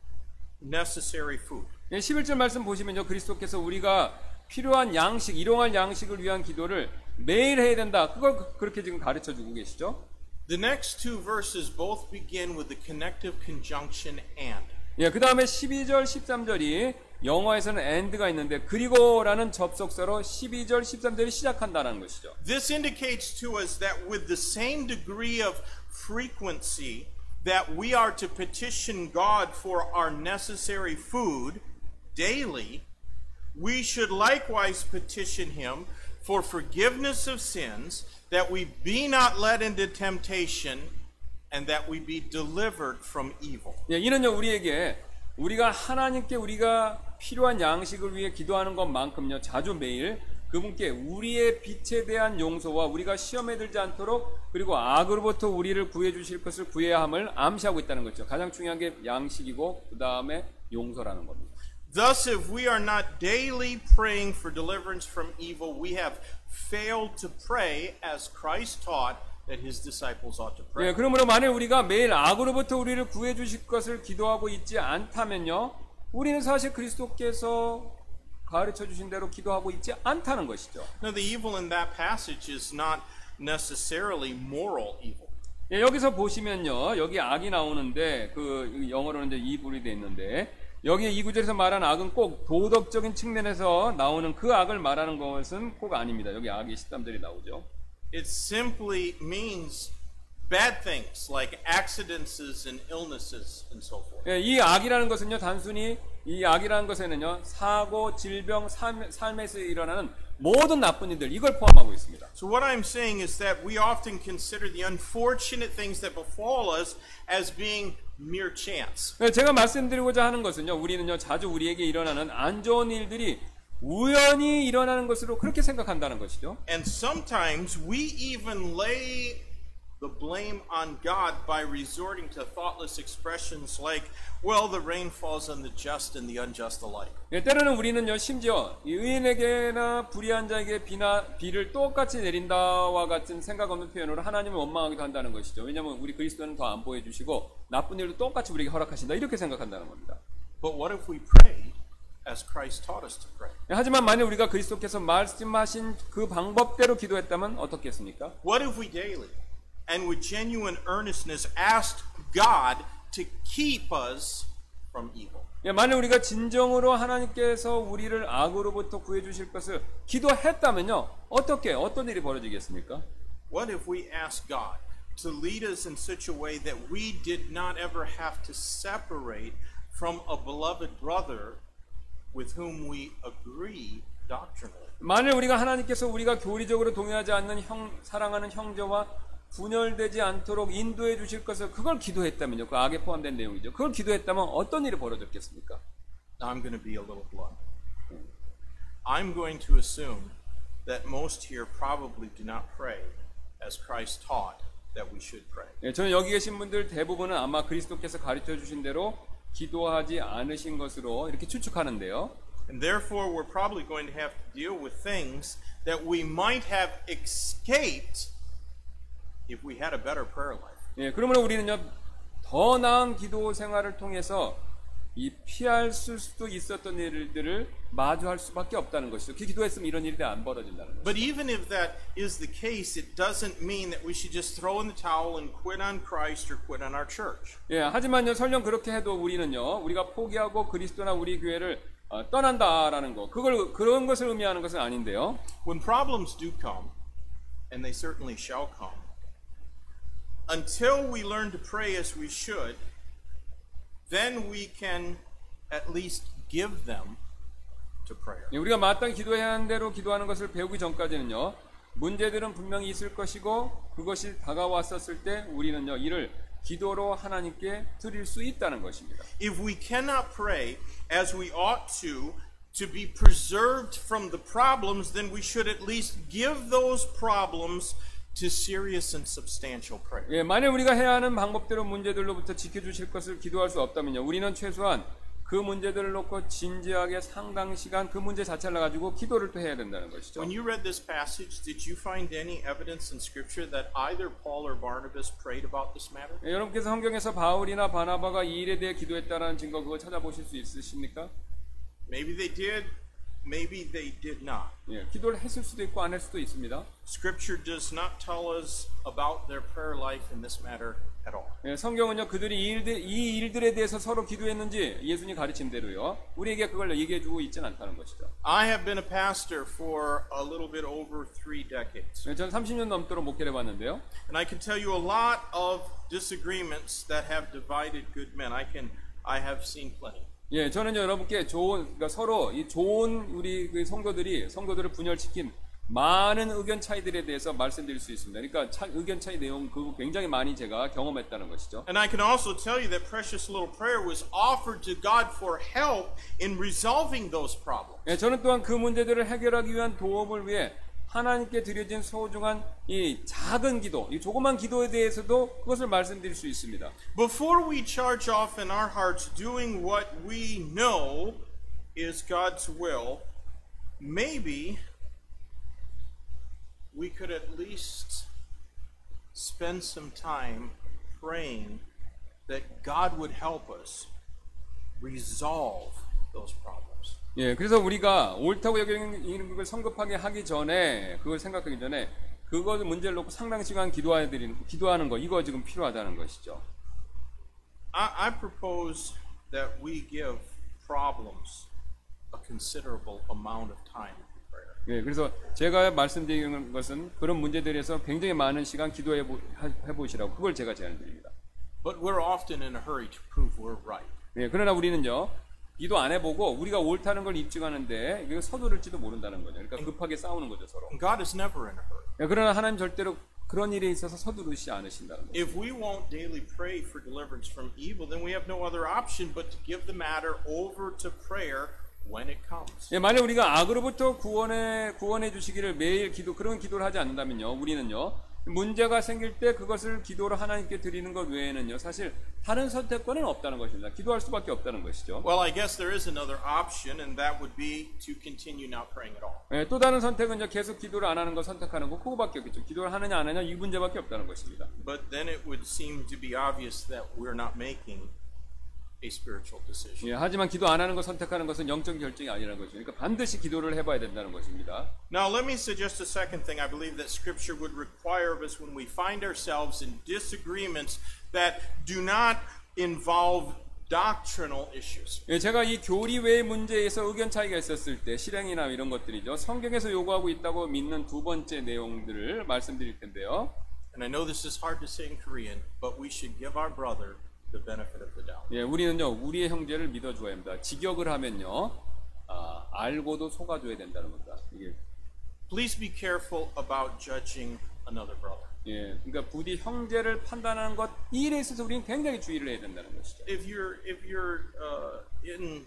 necessary food. 예, 11절 말씀 보시면요. 그리스도께서 우리가 필요한 양식, 일용할 양식을 위한 기도를 매일 해야 된다. 그걸 그렇게 지금 가르쳐 주고 계시죠. The next two verses both begin with the connective conjunction and. 예, 그 다음에 12절, 13절이 영어에서는 and가 있는데 그리고라는 접속사로 12절, 13절이 시작한다는 것이죠. This indicates to us that with the same degree of frequency that we are to petition God for our necessary food daily, we should likewise petition Him for forgiveness of sins, that we be not led into temptation, and that we be delivered from evil. 예, 이는요 우리가 하나님께 우리가 필요한 양식을 위해 기도하는 것만큼요 자주 매일 그분께 우리의 빚에 대한 용서와 우리가 시험에 들지 않도록 그리고 악으로부터 우리를 구해 주실 것을 구해야 함을 암시하고 있다는 거죠. 가장 중요한 게 양식이고 그 다음에 용서라는 겁니다. Thus, if we are not daily praying for deliverance from evil, we have failed to pray as Christ taught that his disciples ought to pray. 예, 그러므로 만일 우리가 매일 악으로부터 우리를 구해 주실 것을 기도하고 있지 않다면요, 우리는 사실 그리스도께서 가르쳐 주신 대로 기도하고 있지 않다는 것이죠. Now, the evil in that passage is not necessarily moral evil. 예, 여기서 보시면요, 여기 악이 나오는데 그 영어로는 이제 evil이 돼 있는데. 여기 이 구절에서 말하는 악은 꼭 도덕적인 측면에서 나오는 그 악을 말하는 것은 꼭 아닙니다. 여기 악의 13절이 나오죠. It simply means bad things like accidents and illnesses and so forth. 예, 이 악이라는 것은요, 단순히 이 악이라는 것에는요, 사고, 질병, 삶에서 일어나는 모든 나쁜 일들, 이걸 포함하고 있습니다. So what I'm saying is that we often consider the unfortunate things that befall us as being mere chance. 예, 제가 말씀드리고자 하는 것은요, 우리는요, 자주 우리에게 일어나는 안 좋은 일들이 우연히 일어나는 것으로 그렇게 생각한다는 것이죠. And sometimes we even lay the blame on God by resorting to thoughtless expressions like, well, the rain falls on the just and the unjust alike. 예, 때로는 우리는요, 심지어 의인에게나 불의한 자에게 비를 똑같이 내린다와 같은 생각 없는 표현으로 하나님을 원망하기도 한다는 것이죠. 왜냐하면 우리 그리스도는 더 안 보여주시고 나쁜 일도 똑같이 우리에게 허락하신다, 이렇게 생각한다는 겁니다. But what if we prayed as Christ taught us to pray? 예, 하지만 만약 우리가 그리스도께서 말씀하신 그 방법대로 기도했다면 어떻겠습니까? What if we daily and with genuine earnestness asked God to keep us from evil? 예, 만약 우리가 진정으로 하나님께서 우리를 악으로부터 구해주실 것을 기도했다면요, 어떤 일이 벌어지겠습니까? What if we asked God to lead us in such a way that we did not ever have to separate from a beloved brother with whom we agree doctrinally? 만일 우리가 하나님께서 우리가 교리적으로 동의하지 않는 사랑하는 형제와 분열되지 않도록 인도해 주실 것을 그걸 기도했다면요, 그 악에 포함된 내용이죠. 그걸 기도했다면 어떤 일이 벌어졌겠습니까? Now I'm going to be a little blunt. I'm going to assume that most here probably do not pray as Christ taught that we should pray. 예, 저는 여기 계신 분들 대부분은 아마 그리스도께서 가르쳐 주신 대로 기도하지 않으신 것으로 이렇게 추측하는데요. And therefore we're probably going to have to deal with things that we might have escaped if we had a better prayer life. 예, 그러므로 우리는요, 더 나은 기도 생활을 통해서 이 피할 수도 있었던 일들을 마주할 수밖에 없다는 것이죠. 그 기도했으면 이런 일이 안 벌어진다는 거죠. But even if that is the case, it doesn't mean that we should just throw in the towel and quit on Christ or quit on our church. 예, 하지만요, 설령 그렇게 해도 우리는요, 우리가 포기하고 그리스도나 우리 교회를 떠난다라는 거, 그런 것을 의미하는 것은 아닌데요. When problems do come, and they certainly shall come, until we learn to pray as we should, then we can at least give them to prayer. 예, 우리가 마땅히 기도해야 하는 대로 기도하는 것을 배우기 전까지는요, 문제들은 분명히 있을 것이고 그것이 다가왔었을 때 우리는요, 이를 기도로 하나님께 드릴 수 있다는 것입니다. If we cannot pray as we ought to be preserved from the problems, then we should at least give those problems to serious and substantial prayer. 예, 만약 우리가 해야 하는 방법대로 문제들로부터 지켜주실 것을 기도할 수 없다면요, 우리는 최소한 그 문제들을 놓고 진지하게 상당 시간 그 문제 자체를 가지고 기도를 또 해야 된다는 것이죠. When you read this passage, did you find any evidence in Scripture that either Paul or Barnabas prayed about this matter? 예, 여러분께서 성경에서 바울이나 바나바가 이 일에 대해 기도했다는 증거 그거 찾아보실 수 있으십니까? Maybe they did, maybe they did not. 예, 기도를 했을 수도 있고 안 할 수도 있습니다. Scripture does not tell us about their prayer life in this matter at all. 예, 성경은요, 그들이 이 일들에 대해서 서로 기도했는지 예수님 가르친 대로요, 우리에게 그걸 얘기해주고 있지는 않다는 것이죠. I have been a pastor for a little bit over 3 decades. 예, 저는 30년 넘도록 목회를 해봤는데요. And I can tell you a lot of disagreements that have divided good men. I have seen plenty. 예, 저는 여러분께 그러니까 서로 이 좋은 우리 그 성도들을 분열시킨 많은 의견 차이들에 대해서 말씀드릴 수 있습니다. 그러니까 의견 차이 내용 그 굉장히 많이 제가 경험했다는 것이죠. And I can also tell you that precious little prayer was offered to God for help in resolving those problems. 예, 저는 또한 그 문제들을 해결하기 위한 도움을 위해 하나님께 드려진 소중한 이 작은 기도, 이 조그만 기도에 대해서도 그것을 말씀드릴 수 있습니다. Before we charge off in our hearts doing what we know is God's will, maybe we could at least spend some time praying that God would help us resolve those problems. 예, 그래서 우리가 옳다고 여기는 걸 성급하게 하기 전에, 그걸 생각하기 전에 그것을 문제를 놓고 상당 시간 기도하는 거, 이거 지금 필요하다는 것이죠. I propose that we give problems a considerable amount of time for prayer. 예, 그래서 제가 말씀드리는 것은 그런 문제들에서 굉장히 많은 시간 기도해 보시라고 그걸 제가 제안드립니다. But we're often in a hurry to prove we're right. 예, 그러나 우리는요 기도 안 해보고 우리가 옳다는 걸 입증하는데 이거 서두를지도 모른다는 거죠. 그러니까 급하게 싸우는 거죠 서로. And God is never in a hurry. 예, 그러나 하나님 절대로 그런 일에 있어서 서두르시지 않으신다는 거죠. If we won't daily pray for deliverance from evil, then we have no other option but to give the matter over to prayer when it comes. 예, 만약 우리가 악으로부터 구원해 주시기를 매일 그런 기도를 하지 않는다면요, 우리는요 문제가 생길 때 그것을 기도로 하나님께 드리는 것 외에는요 사실 다른 선택권은 없다는 것입니다. 기도할 수밖에 없다는 것이죠. Well, I guess there is another option, and that would be to continue not praying at all. 예, 또 다른 선택은요 계속 기도를 안 하는 거 선택하는 거 그거밖에 없겠죠. 기도를 하느냐 안 하느냐 이 문제밖에 없다는 것입니다. But then it would seem to be obvious that we're not making a spiritual decision. 예, 하지만 기도 안 하는 거 선택하는 것은 영적 결정이 아니라는 거죠. 그러니까 반드시 기도를 해봐야 된다는 것입니다. Now, let me suggest a second thing I believe that Scripture would require of us when we find ourselves in disagreements that do not involve doctrinal issues. 예, 제가 이 교리 외의 문제에서 의견 차이가 있었을 때 실행이나 이런 것들이죠. 성경에서 요구하고 있다고 믿는 두 번째 내용들을 말씀드릴 텐데요. And I know this is hard to say in Korean, but we should give our brother the benefit of the doubt. 예, 우리는요 우리의 형제를 믿어줘야 합니다. 직역을 하면요 알고도 속아줘야 된다는 겁니다. 이게 Please be careful about judging another brother. 예, 그러니까 부디 형제를 판단하는 것 이 일에 있어서 우리는 굉장히 주의를 해야 된다는 것이죠. If you're in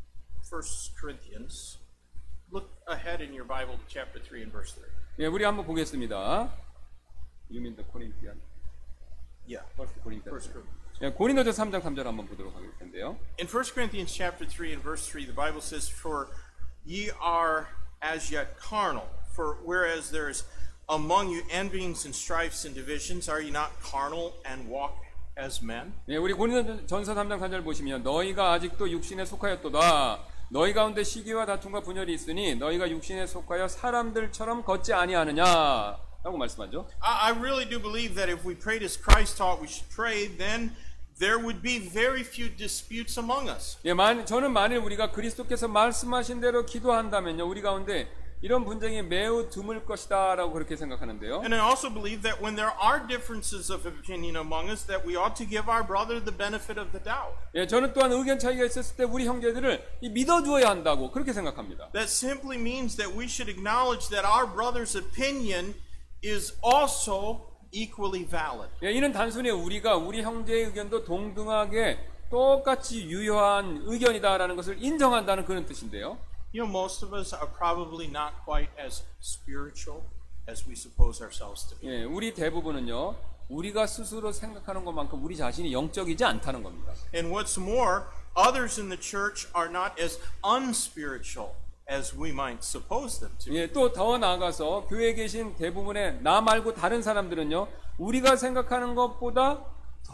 1 Corinthians, look ahead in your Bible to chapter 3 and verse 3. 예, 우리 한번 보겠습니다. You mean the Corinthian? Yeah. First Corinthians. 1 Corinthians. 예, 고린도서 3장 3절 한번 보도록 할 텐데요. In 1 Corinthians chapter 3 and verse 3, the Bible says, "For ye are as yet carnal, for whereas there is among you envyings and strifes and divisions, are ye not carnal and walk as men?" 예, 우리 고린도전서 3장 3절 보시면 너희가 아직도 육신에 속하였도다. 너희 가운데 시기와 다툼과 분열이 있으니 너희가 육신에 속하여 사람들처럼 걷지 아니하느냐 라고 말씀하죠. I really do believe that if we prayed as Christ taught we should pray, then there would be very few disputes among us. 예, 저는 만일 우리가 그리스도께서 말씀하신 대로 기도한다면요, 우리 가운데 이런 분쟁이 매우 드물 것이다라고 그렇게 생각하는데요. And I also believe that when there are differences of opinion among us, that we ought to give our brother the benefit of the doubt. 예, 저는 또한 의견 차이가 있었을 때 우리 형제들을 믿어주어야 한다고 그렇게 생각합니다. That simply means that we should acknowledge that our brother's opinion is also equally valid. 예, 이는 단순히 우리가 우리 형제의 의견도 동등하게 똑같이 유효한 의견이다라는 것을 인정한다는 그런 뜻인데요. You know, most of us are probably not quite as spiritual as we suppose ourselves to be. 예, 우리 대부분은요, 우리가 스스로 생각하는 것만큼 우리 자신이 영적이지 않다는 겁니다. And what's more, others in the church are not as unspiritual as we might suppose them to. 예, 또 더 나아가서 교회에 계신 대부분의 나 말고 다른 사람들은요, 우리가 생각하는 것보다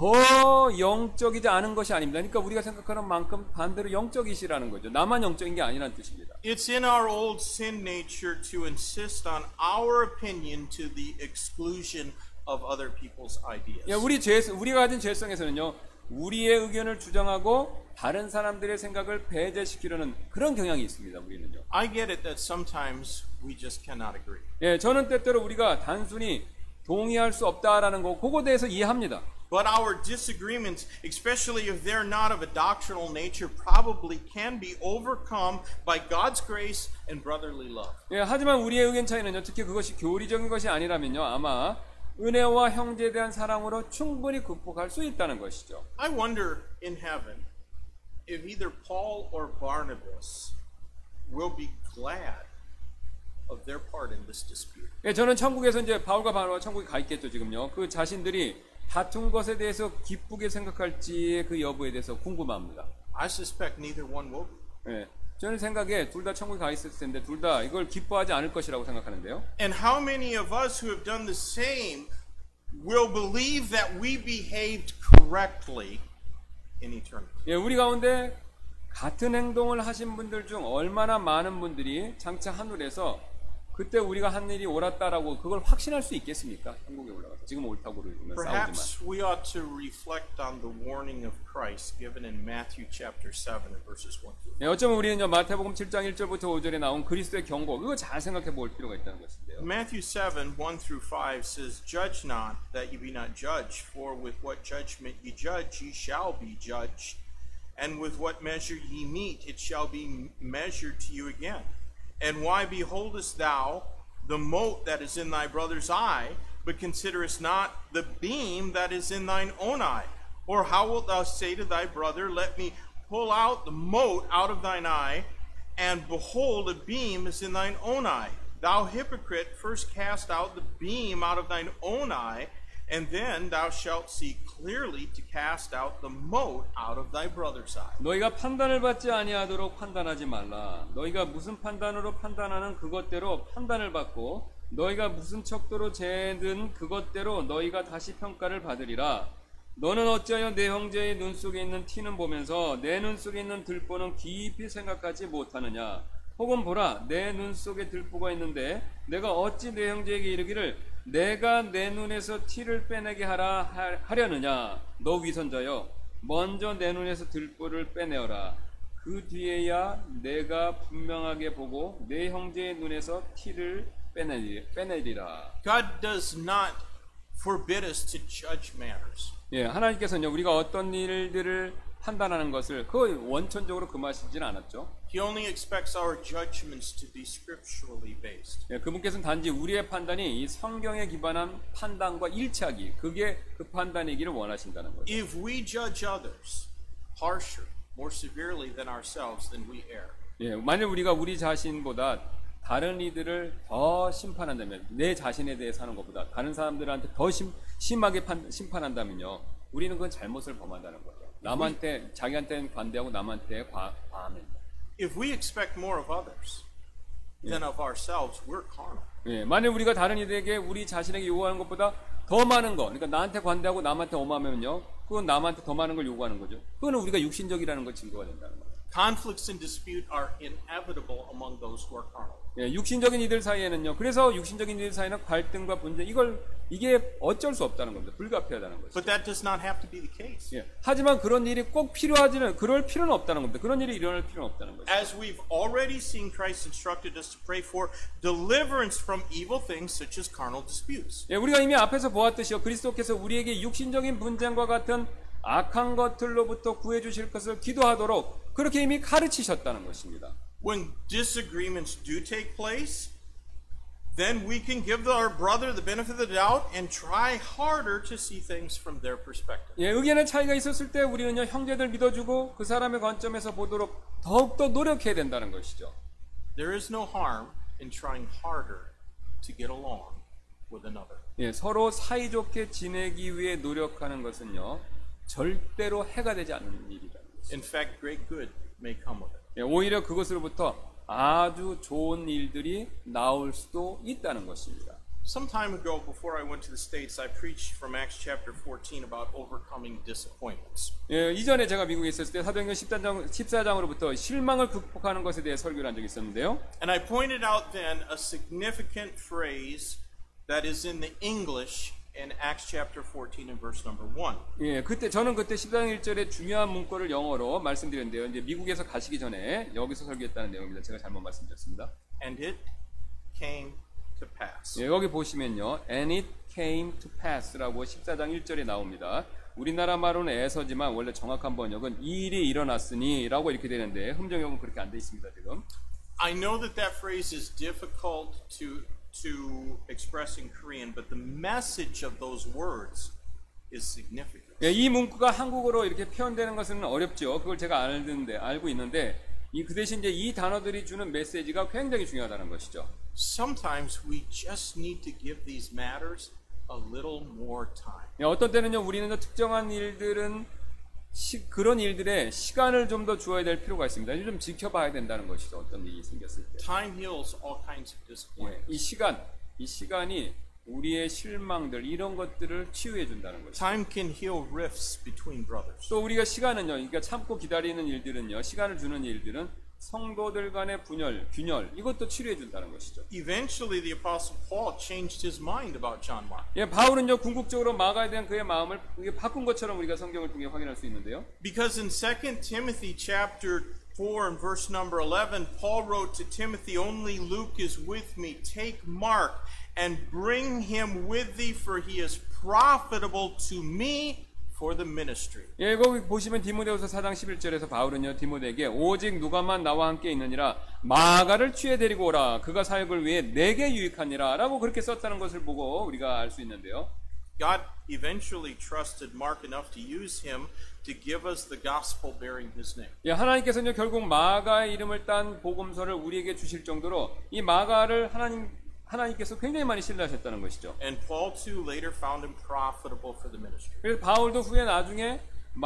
더 영적이지 않은 것이 아닙니다. 그러니까 우리가 생각하는 만큼 반대로 영적이시라는 거죠. 나만 영적인 게 아니라는 뜻입니다. It's in our old sin nature to insist on our opinion to the exclusion of other people's ideas. 예, 우리가 가진 죄성에서는요, 우리의 의견을 주장하고 다른 사람들의 생각을 배제시키려는 그런 경향이 있습니다. 우리는요. I get it that sometimes we just cannot agree. 예, 저는 때때로 우리가 단순히 동의할 수 없다라는 거, 그거에 대해서 이해합니다. But our disagreements, especially if they're not of a doctrinal nature, probably can be overcome by God's grace and brotherly love. 예, 하지만 우리의 의견 차이는요, 특히 그것이 교리적인 것이 아니라면요, 아마 은혜와 형제에 대한 사랑으로 충분히 극복할 수 있다는 것이죠. I wonder in heaven if either Paul or Barnabas will be glad of their part in this dispute. 예, 저는 천국에서 이제 바울과 바나바가 천국에 가 있겠죠, 지금요. 그 자신들이 다툰 것에 대해서 기쁘게 생각할지 그 여부에 대해서 궁금합니다. I suspect neither one will. 예, 저는 생각에 둘 다 천국에 가 있을 텐데 둘 다 이걸 기뻐하지 않을 것이라고 생각하는데요. And how many of us who have done the same will believe that we behaved correctly in eternity? 예, 우리 가운데 같은 행동을 하신 분들 중 얼마나 많은 분들이 장차 하늘에서 그때 우리가 한 일이 옳았다라고 그걸 확신할 수 있겠습니까? 천국에 올라가서 지금 옳다고 그러면 싸우지만. Perhaps we ought to reflect on the warning of Christ given in Matthew chapter 7 and verses 1 through 5. 네, 어쩌면 우리는 마태복음 7장 1절부터 5절에 나온 그리스도의 경고 그거 잘 생각해 볼 필요가 있다는 것인데요. Matthew 7, 1 through 5 says, Judge not, that ye be not judged, for with what judgment ye judge, ye shall be judged, and with what measure ye mete, it shall be measured to you again. And why beholdest thou the mote that is in thy brother's eye, but considerest not the beam that is in thine own eye? Or how wilt thou say to thy brother, Let me pull out the mote out of thine eye, and behold, a beam is in thine own eye? Thou hypocrite, first cast out the beam out of thine own eye, and then thou shalt see clearly to cast out the mote out of thy brother's eye. 너희가 판단을 받지 아니하도록 판단하지 말라. 너희가 무슨 판단으로 판단하는 그것대로 판단을 받고 너희가 무슨 척도로 재든 그것대로 너희가 다시 평가를 받으리라. 너는 어찌하여 내 형제의 눈 속에 있는 티는 보면서 내 눈 속에 있는 들보는 깊이 생각하지 못하느냐? 혹은 보라, 내 눈 속에 들보가 있는데 내가 어찌 내 형제에게 이르기를 내가 내 눈에서 티를 빼내게 하려느냐? 너 위선자여, 먼저 내 눈에서 들보를 빼내어라. 그 뒤에야 내가 분명하게 보고 내 형제의 눈에서 티를 빼내리라. God does not forbid us to judge matters. 예, 하나님께서는요, 우리가 어떤 일들을 판단하는 것을 그 원천적으로 금하시지는 않았죠. He only expects our judgments to be scripturally based. 예, 그분께서는 단지 우리의 판단이 이 성경에 기반한 판단과 일치하기, 그게 그 판단이기를 원하신다는 거죠. If we judge others harsher, more severely than ourselves, then we err. 예, 만일 우리가 우리 자신보다 다른 이들을 더 심판한다면, 내 자신에 대해서 하는 것보다 다른 사람들한테 더 심하게 심판한다면요, 우리는 그건 잘못을 범한다는 거죠. 남한테, 자기한테는 관대하고 남한테 과합니다. If we expect more of others than of ourselves, we're carnal. 예, 만일 우리가 다른 이들에게 우리 자신에게 요구하는 것보다 더 많은 거, 그러니까 나한테 관대하고 남한테 엄하면요, 그건 남한테 더 많은 걸 요구하는 거죠. 그거는 우리가 육신적이라는 걸 증거가 된다는 거죠. Conflicts and dispute are inevitable among those who are carnal. 예, 육신적인 이들 사이에는요, 그래서 육신적인 이들 사이는 갈등과 분쟁, 이게 어쩔 수 없다는 겁니다. 불가피하다는 거죠. But that does not have to be the case. 예, 하지만 그런 일이 꼭 그럴 필요는 없다는 겁니다. 그런 일이 일어날 필요는 없다는 거죠. As we've already seen, Christ instructed us to pray for deliverance from evil things such as carnal disputes. 예, 우리가 이미 앞에서 보았듯이요, 그리스도께서 우리에게 육신적인 분쟁과 같은 악한 것들로부터 구해 주실 것을 기도하도록 그렇게 이미 가르치셨다는 것입니다. When disagreements do take place, then we can give our brother the benefit of the doubt and try harder to see things from their perspective. 예, 의견의 차이가 있었을 때 우리는요, 형제들 믿어주고 그 사람의 관점에서 보도록 더욱더 노력해야 된다는 것이죠. There is no harm in trying harder to get along with another. 예, 서로 사이좋게 지내기 위해 노력하는 것은요, 절대로 해가 되지 않는 일이라는 것이죠. In fact, great good may come of it. 예, 오히려 그것으로부터 아주 좋은 일들이 나올 수도 있다는 것입니다. Some time ago, before I went to the States, I preached from Acts chapter 14 about overcoming disappointments. 예, 이전에 제가 미국에 있었을 때 사도행전 14장으로부터 실망을 극복하는 것에 대해 설교를 한 적이 있었는데요. And I pointed out then a significant phrase that is in the English in Acts chapter 14 and verse number 1. 예, 저는 그때 14장 1절에 중요한 문구를 영어로 말씀드렸는데요. 이제 미국에서 가시기 전에 여기서 설교했다는 내용입니다. 제가 잘못 말씀드렸습니다. And it came to pass. 예, 여기 보시면요, and it came to pass라고 14장 1절에 나옵니다. 우리나라 말로는 에서지만 원래 정확한 번역은 이 일이 일어났으니라고 이렇게 되는데 흠정역은 그렇게 안 돼 있습니다 지금. I know that that phrase is difficult to express in Korean, but the message of those words is significant. 예, 이 문구가 한국어로 이렇게 표현되는 것은 어렵죠. 그걸 제가 알고 있는데 그 대신 이제 이 단어들이 주는 메시지가 굉장히 중요하다는 것이죠. Sometimes we just need to give these matters a little more time. 예, 어떤 때는요, 우리는 특정한 일들은 그런 일들에 시간을 좀 더 주어야 될 필요가 있습니다. 좀 지켜봐야 된다는 것이죠. 어떤 일이 생겼을 때. Time heals all kinds of disappointments. 이 시간이 우리의 실망들 이런 것들을 치유해 준다는 거죠. Time can heal rifts between brothers. 또 우리가 시간은요, 그러니까 참고 기다리는 일들은요, 시간을 주는 일들은 성도들 간의 분열, 균열 이것도 치료해 준다는 것이죠. Eventually, the Apostle Paul changed his mind about John Mark. 예, 바울은요 궁극적으로 마가에 대한 그의 마음을 바꾼 것처럼 우리가 성경을 통해 확인할 수 있는데요. Because in 2 Timothy chapter 4 and verse number 11, Paul wrote to Timothy, "Only Luke is with me. Take Mark and bring him with thee, for he is profitable to me for the ministry." 예, 거기 보시면 디모데후서 4장 11절에서 바울은요 디모데에게 오직 누가만 나와 함께 있느니라 마가를 취해 데리고 오라 그가 사역을 위해 내게 유익하니라 라고 그렇게 썼다는 것을 보고 우리가 알 수 있는데요. God eventually trusted Mark enough to use him to give us the gospel bearing his name. 예, 하나님께서는 결국 마가의 이름을 딴 복음서를 우리에게 주실 정도로 이 마가를 하나님께서 굉장히 많이 신뢰하셨다는 것이죠. And Paul too later found him profitable for the ministry. 그래서 바울도 후에 나중에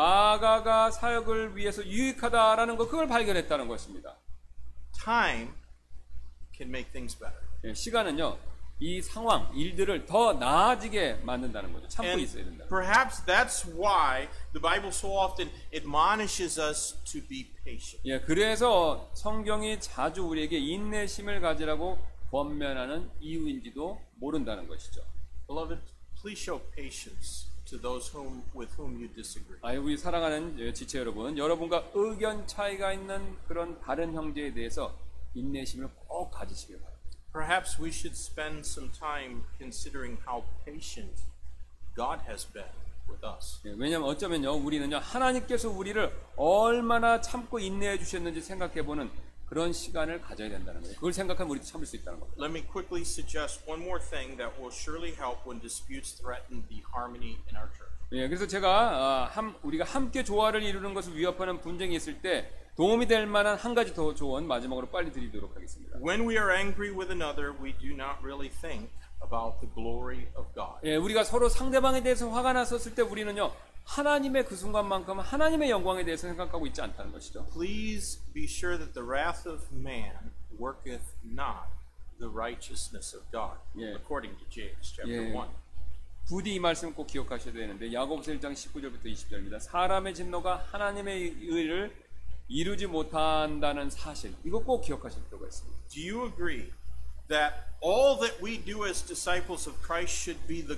마가가 사역을 위해서 유익하다라는 거 그걸 발견했다는 것입니다. Time can make things better. 예, 시간은요 이 상황, 일들을 더 나아지게 만든다는 거죠. 참고 And 있어야 된다. perhaps that's why the Bible so often admonishes us to be patient. 예, 그래서 성경이 자주 우리에게 인내심을 가지라고 권면하는 이유인지도 모른다는 것이죠. Beloved, please show patience to those with whom you disagree. 우리 사랑하는 지체 여러분, 여러분과 의견 차이가 있는 그런 다른 형제에 대해서 인내심을 꼭 가지시길 바랍니다. Perhaps we should spend some time considering how patient God has been with us. 예, 왜냐하면 어쩌면요 우리는요 하나님께서 우리를 얼마나 참고 인내해 주셨는지 생각해보는 그런 시간을 가져야 된다는 거예요. 그걸 생각하면 우리도 참을 수 있다는 겁니다. Let me quickly suggest one more thing that will surely help when disputes threaten the harmony in our church. 예, 그래서 제가 우리가 함께 조화를 이루는 것을 위협하는 분쟁이 있을 때 도움이 될 만한 한 가지 더 조언 마지막으로 빨리 드리도록 하겠습니다. When we are angry with another, we do not really think about the glory of God. 예, 우리가 서로 상대방에 대해서 화가 났었을 때 우리는요 하나님의 그 순간만큼 하나님의 영광에 대해서 생각하고 있지 않다는 것이죠. Please be sure that the wrath of man worketh not the righteousness of God, Yeah. according to James chapter Yeah. 1. 부디 이 말씀 꼭 기억하셔야 되는데 야고보서 1장 19절부터 20절입니다. 사람의 진노가 하나님의 의를 이루지 못한다는 사실 이거 꼭 기억하실 필요가 있습니다. Do you agree that all that we do as disciples of Christ should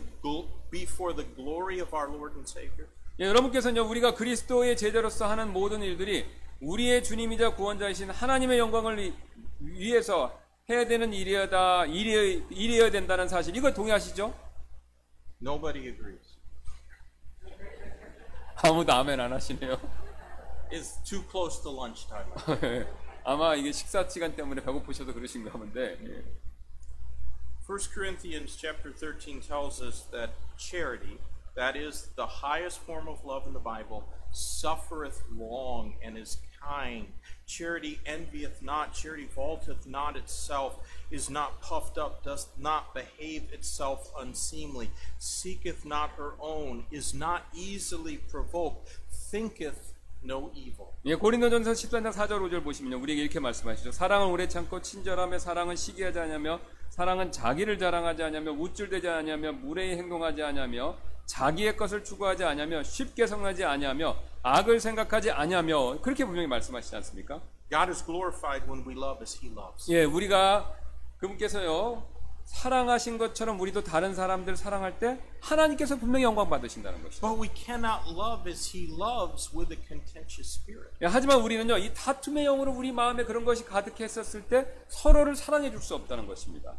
be for the glory of our Lord and Savior? 예, 여러분께서는요 우리가 그리스도의 제자로서 하는 모든 일들이 우리의 주님이자 구원자이신 하나님의 영광을 위해서 해야 되는 일이어야 된다는 사실 이거 동의하시죠? Nobody agrees. 아무도 아멘 안 하시네요. It's too close to lunchtime. 아마 이게 식사 시간 때문에 배고프셔서 그러신가 본데. 1 Corinthians chapter 13 tells us that charity, that is the highest form of love in the Bible, suffereth long and is kind. Charity envieth not, charity vaunteth not itself, is not puffed up, doth not behave itself unseemly, seeketh not her own, is not easily provoked, thinketh no evil. 예, 고린도전서 13장 4절 5절 보시면요. 우리에게 이렇게 말씀하시죠. 사랑은 오래 참고 친절하며 사랑은 시기하지 아니하며 사랑은 자기를 자랑하지 아니하며 우쭐대지 아니하며 무례히 행동하지 아니하며 자기의 것을 추구하지 아니하며 쉽게 성하지 아니하며 악을 생각하지 아니하며 그렇게 분명히 말씀하시지 않습니까? God is glorified when we love as he loves. 예, 우리가 그분께서요 사랑하신 것처럼 우리도 다른 사람들 사랑할 때 하나님께서 분명히 영광 받으신다는 것이죠. But we cannot love as he loves with a contentious spirit. 예, 하지만 우리는요 이 다툼의 영으로 우리 마음에 그런 것이 가득했었을 때 서로를 사랑해 줄 수 없다는 것입니다.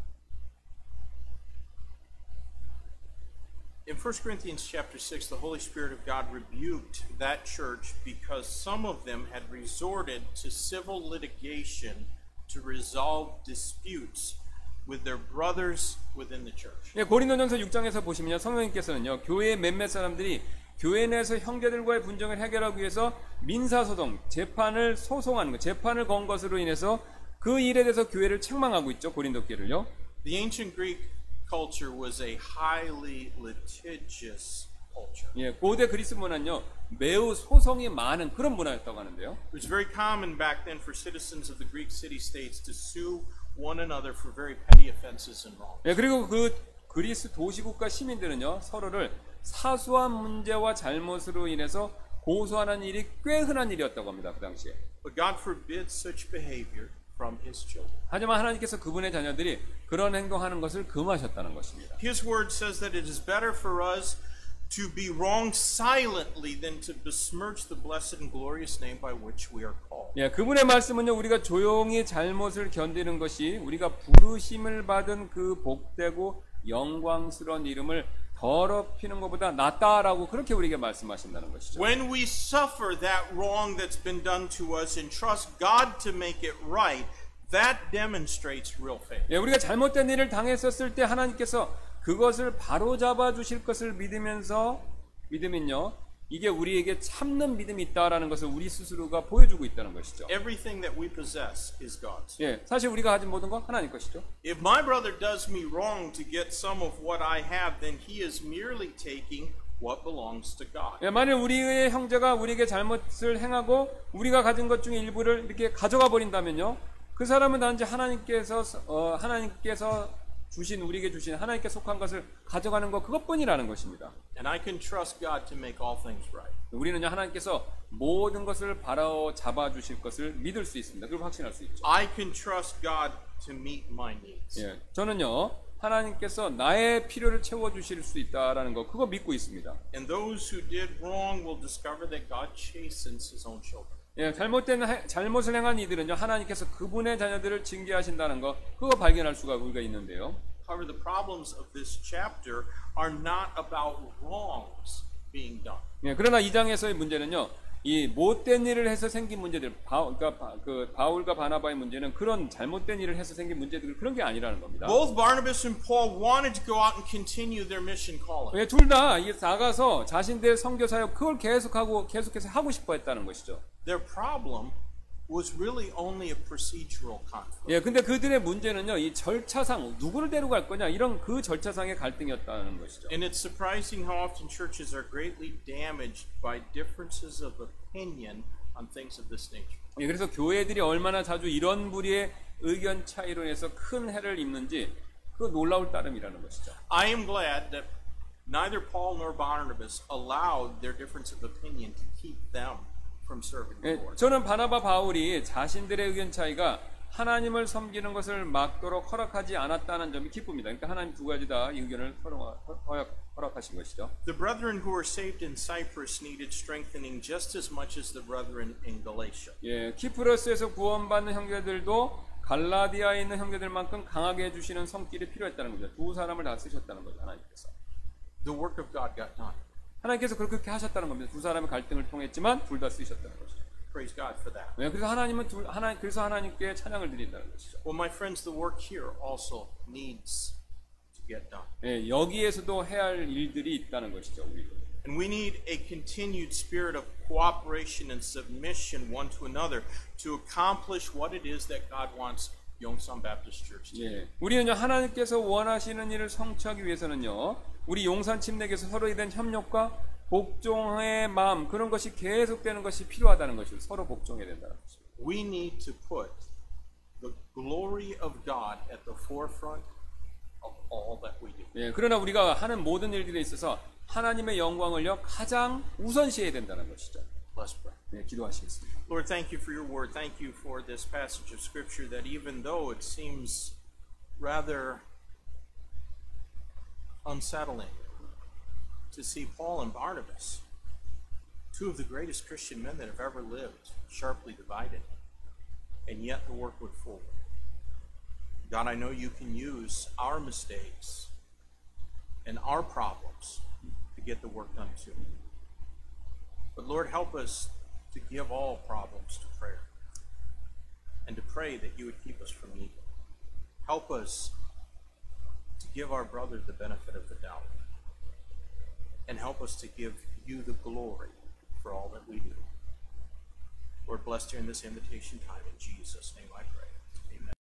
In 1 Corinthians chapter 6, the Holy Spirit of God rebuked that church because some of them had resorted to civil litigation to resolve disputes with their brothers within the church. 예, 고린도전서 6장에서 보시면요 성령님께서는요 교회의 몇몇 사람들이 교회 내에서 형제들과의 분쟁을 해결하기 위해서 민사소송, 재판을 소송하는 것, 재판을 건 것으로 인해서 그 일에 대해서 교회를 책망하고 있죠. 고린도 교회를요. The ancient Greek culture was a highly litigious culture. 예, 고대 그리스 문화는요 매우 소송이 많은 그런 문화였다고 하는데요. It was very common back then for citizens of the Greek city-states to sue one another for very petty offenses and wrongs. 예, 그리고 그 그리스 도시국가 시민들은요 서로를 사소한 문제와 잘못으로 인해서 고소하는 일이 꽤 흔한 일이었다고 합니다. 그 당시에. But God forbids such behavior from His children. 하지만 하나님께서 그분의 자녀들이 그런 행동하는 것을 금하셨다는 것입니다. His word says that it is better for us to be wrong silently than to besmirch the blessed and glorious name by which we are called. 예, 그분의 말씀은요, 우리가 조용히 잘못을 견디는 것이 우리가 부르심을 받은 그 복되고 영광스러운 이름을 더럽히는 것보다 낫다라고 그렇게 우리에게 말씀하신다는 것이죠. When we suffer that wrong that's been done to us and trust God to make it right, that demonstrates real faith. 예, 우리가 잘못된 일을 당했었을 때 하나님께서 그것을 바로잡아 주실 것을 믿으면요, 이게 우리에게 참는 믿음이 있다라는 것을 우리 스스로가 보여주고 있다는 것이죠. Everything that we possess is God's. 예, 사실 우리가 가진 모든 건 하나님 것이죠. If my brother does me wrong to get some of what I have, then he is merely taking what belongs to God. 예, 만일 우리의 형제가 우리에게 잘못을 행하고 우리가 가진 것 중에 일부를 이렇게 가져가 버린다면요, 그 사람은 단지 하나님께서 주신 우리에게 주신 하나님께 속한 것을 가져가는 것 그것뿐이라는 것입니다. And I can trust God to make all things right. 우리는요, 하나님께서 모든 것을 바로잡아 주실 것을 믿을 수 있습니다. 그리고 확신할 수 있죠. I can trust God to meet my needs. 예, 저는요, 하나님께서 나의 필요를 채워 주실 수 있다라는 거 그거 믿고 있습니다. And those who did wrong will discover that God chastens His own children. 예, 잘못을 행한 이들은요, 하나님께서 그분의 자녀들을 징계하신다는 거 그거 발견할 수가 우리가 있는데요. However, the problems of this chapter are not about wrongs being done. 예, 그러나 이 장에서의 문제는요, 이 못된 일을 해서 생긴 문제들, 그러니까 그 바울과 바나바의 문제는 그런 잘못된 일을 해서 생긴 문제들 그런 게 아니라는 겁니다. Both Barnabas and Paul wanted to go out and continue their mission calling. 예, 둘 다 나가서 자신들의 선교 사역 그걸 계속해서 하고 싶어 했다는 것이죠. Their problem was really only a procedural conflict. 예, 근데 그들의 문제는요, 이 절차상 누구를 데려갈 거냐 이런 그 절차상의 갈등이었다는 것이죠. And it's surprising how often churches are greatly damaged by differences of opinion on things of this nature. 예, 그래서 교회들이 얼마나 자주 이런 부류의 의견 차이로 인해서 큰 해를 입는지 그 놀라울 따름이라는 것이죠. I am glad that neither Paul nor Barnabas allowed their difference of opinion to keep them from serving the 예, Lord. 저는 바나바 바울이 자신들의 의견 차이가 하나님을 섬기는 것을 막도록 허락하지 않았다는 점이 기쁩니다. 그러니까 하나님 두 가지 다 의견을 허락하신 것이죠. The brethren who were saved in Cyprus needed strengthening just as much as the brethren in Galatia. 예, 키프러스에서 구원받는 형제들도 갈라디아에 있는 형제들만큼 강하게 해주시는 손길이 필요했다는 거죠. 두 사람을 다 쓰셨다는 거죠, 하나님께서. The work of God got done. 하나님께서 그렇게 하셨다는 겁니다. 두 사람의 갈등을 통했지만 둘 다 쓰셨다는 것이죠. Praise God for that. 네, 그래서 그래서 하나님께 찬양을 드린다는 것이죠. Well, my friends, the work here also needs to get done. 네, 여기에서도 해야 할 일들이 있다는 것이죠, 우리도. And we need a continued spirit of cooperation and submission one to another to accomplish what it is that God wants Yongsan Baptist Church to do. 예, 우리는요, 하나님께서 원하시는 일을 성취하기 위해서는요, 우리 용산 침례교에서 서로에 대한 협력과 복종의 마음 그런 것이 계속되는 것이 필요하다는 것이죠. 서로 복종해야 된다는 것이죠. We need to put the glory of God at the forefront of all that we do. 예, 그러나 우리가 하는 모든 일들에 있어서 하나님의 영광을요 가장 우선시해야 된다는 것이죠. Let's pray. 네, 기도하시겠습니다. Lord, thank you for your word. Thank you for this passage of Scripture that even though it seems rather unsettling to see Paul and Barnabas, two of the greatest Christian men that have ever lived, sharply divided, and yet the work went forward. God, I know you can use our mistakes and our problems to get the work done too. But Lord, help us to give all problems to prayer and to pray that you would keep us from evil. Help us to give our brother the benefit of the doubt. And help us to give you the glory for all that we do. Lord, bless during this invitation time. In Jesus' name I pray.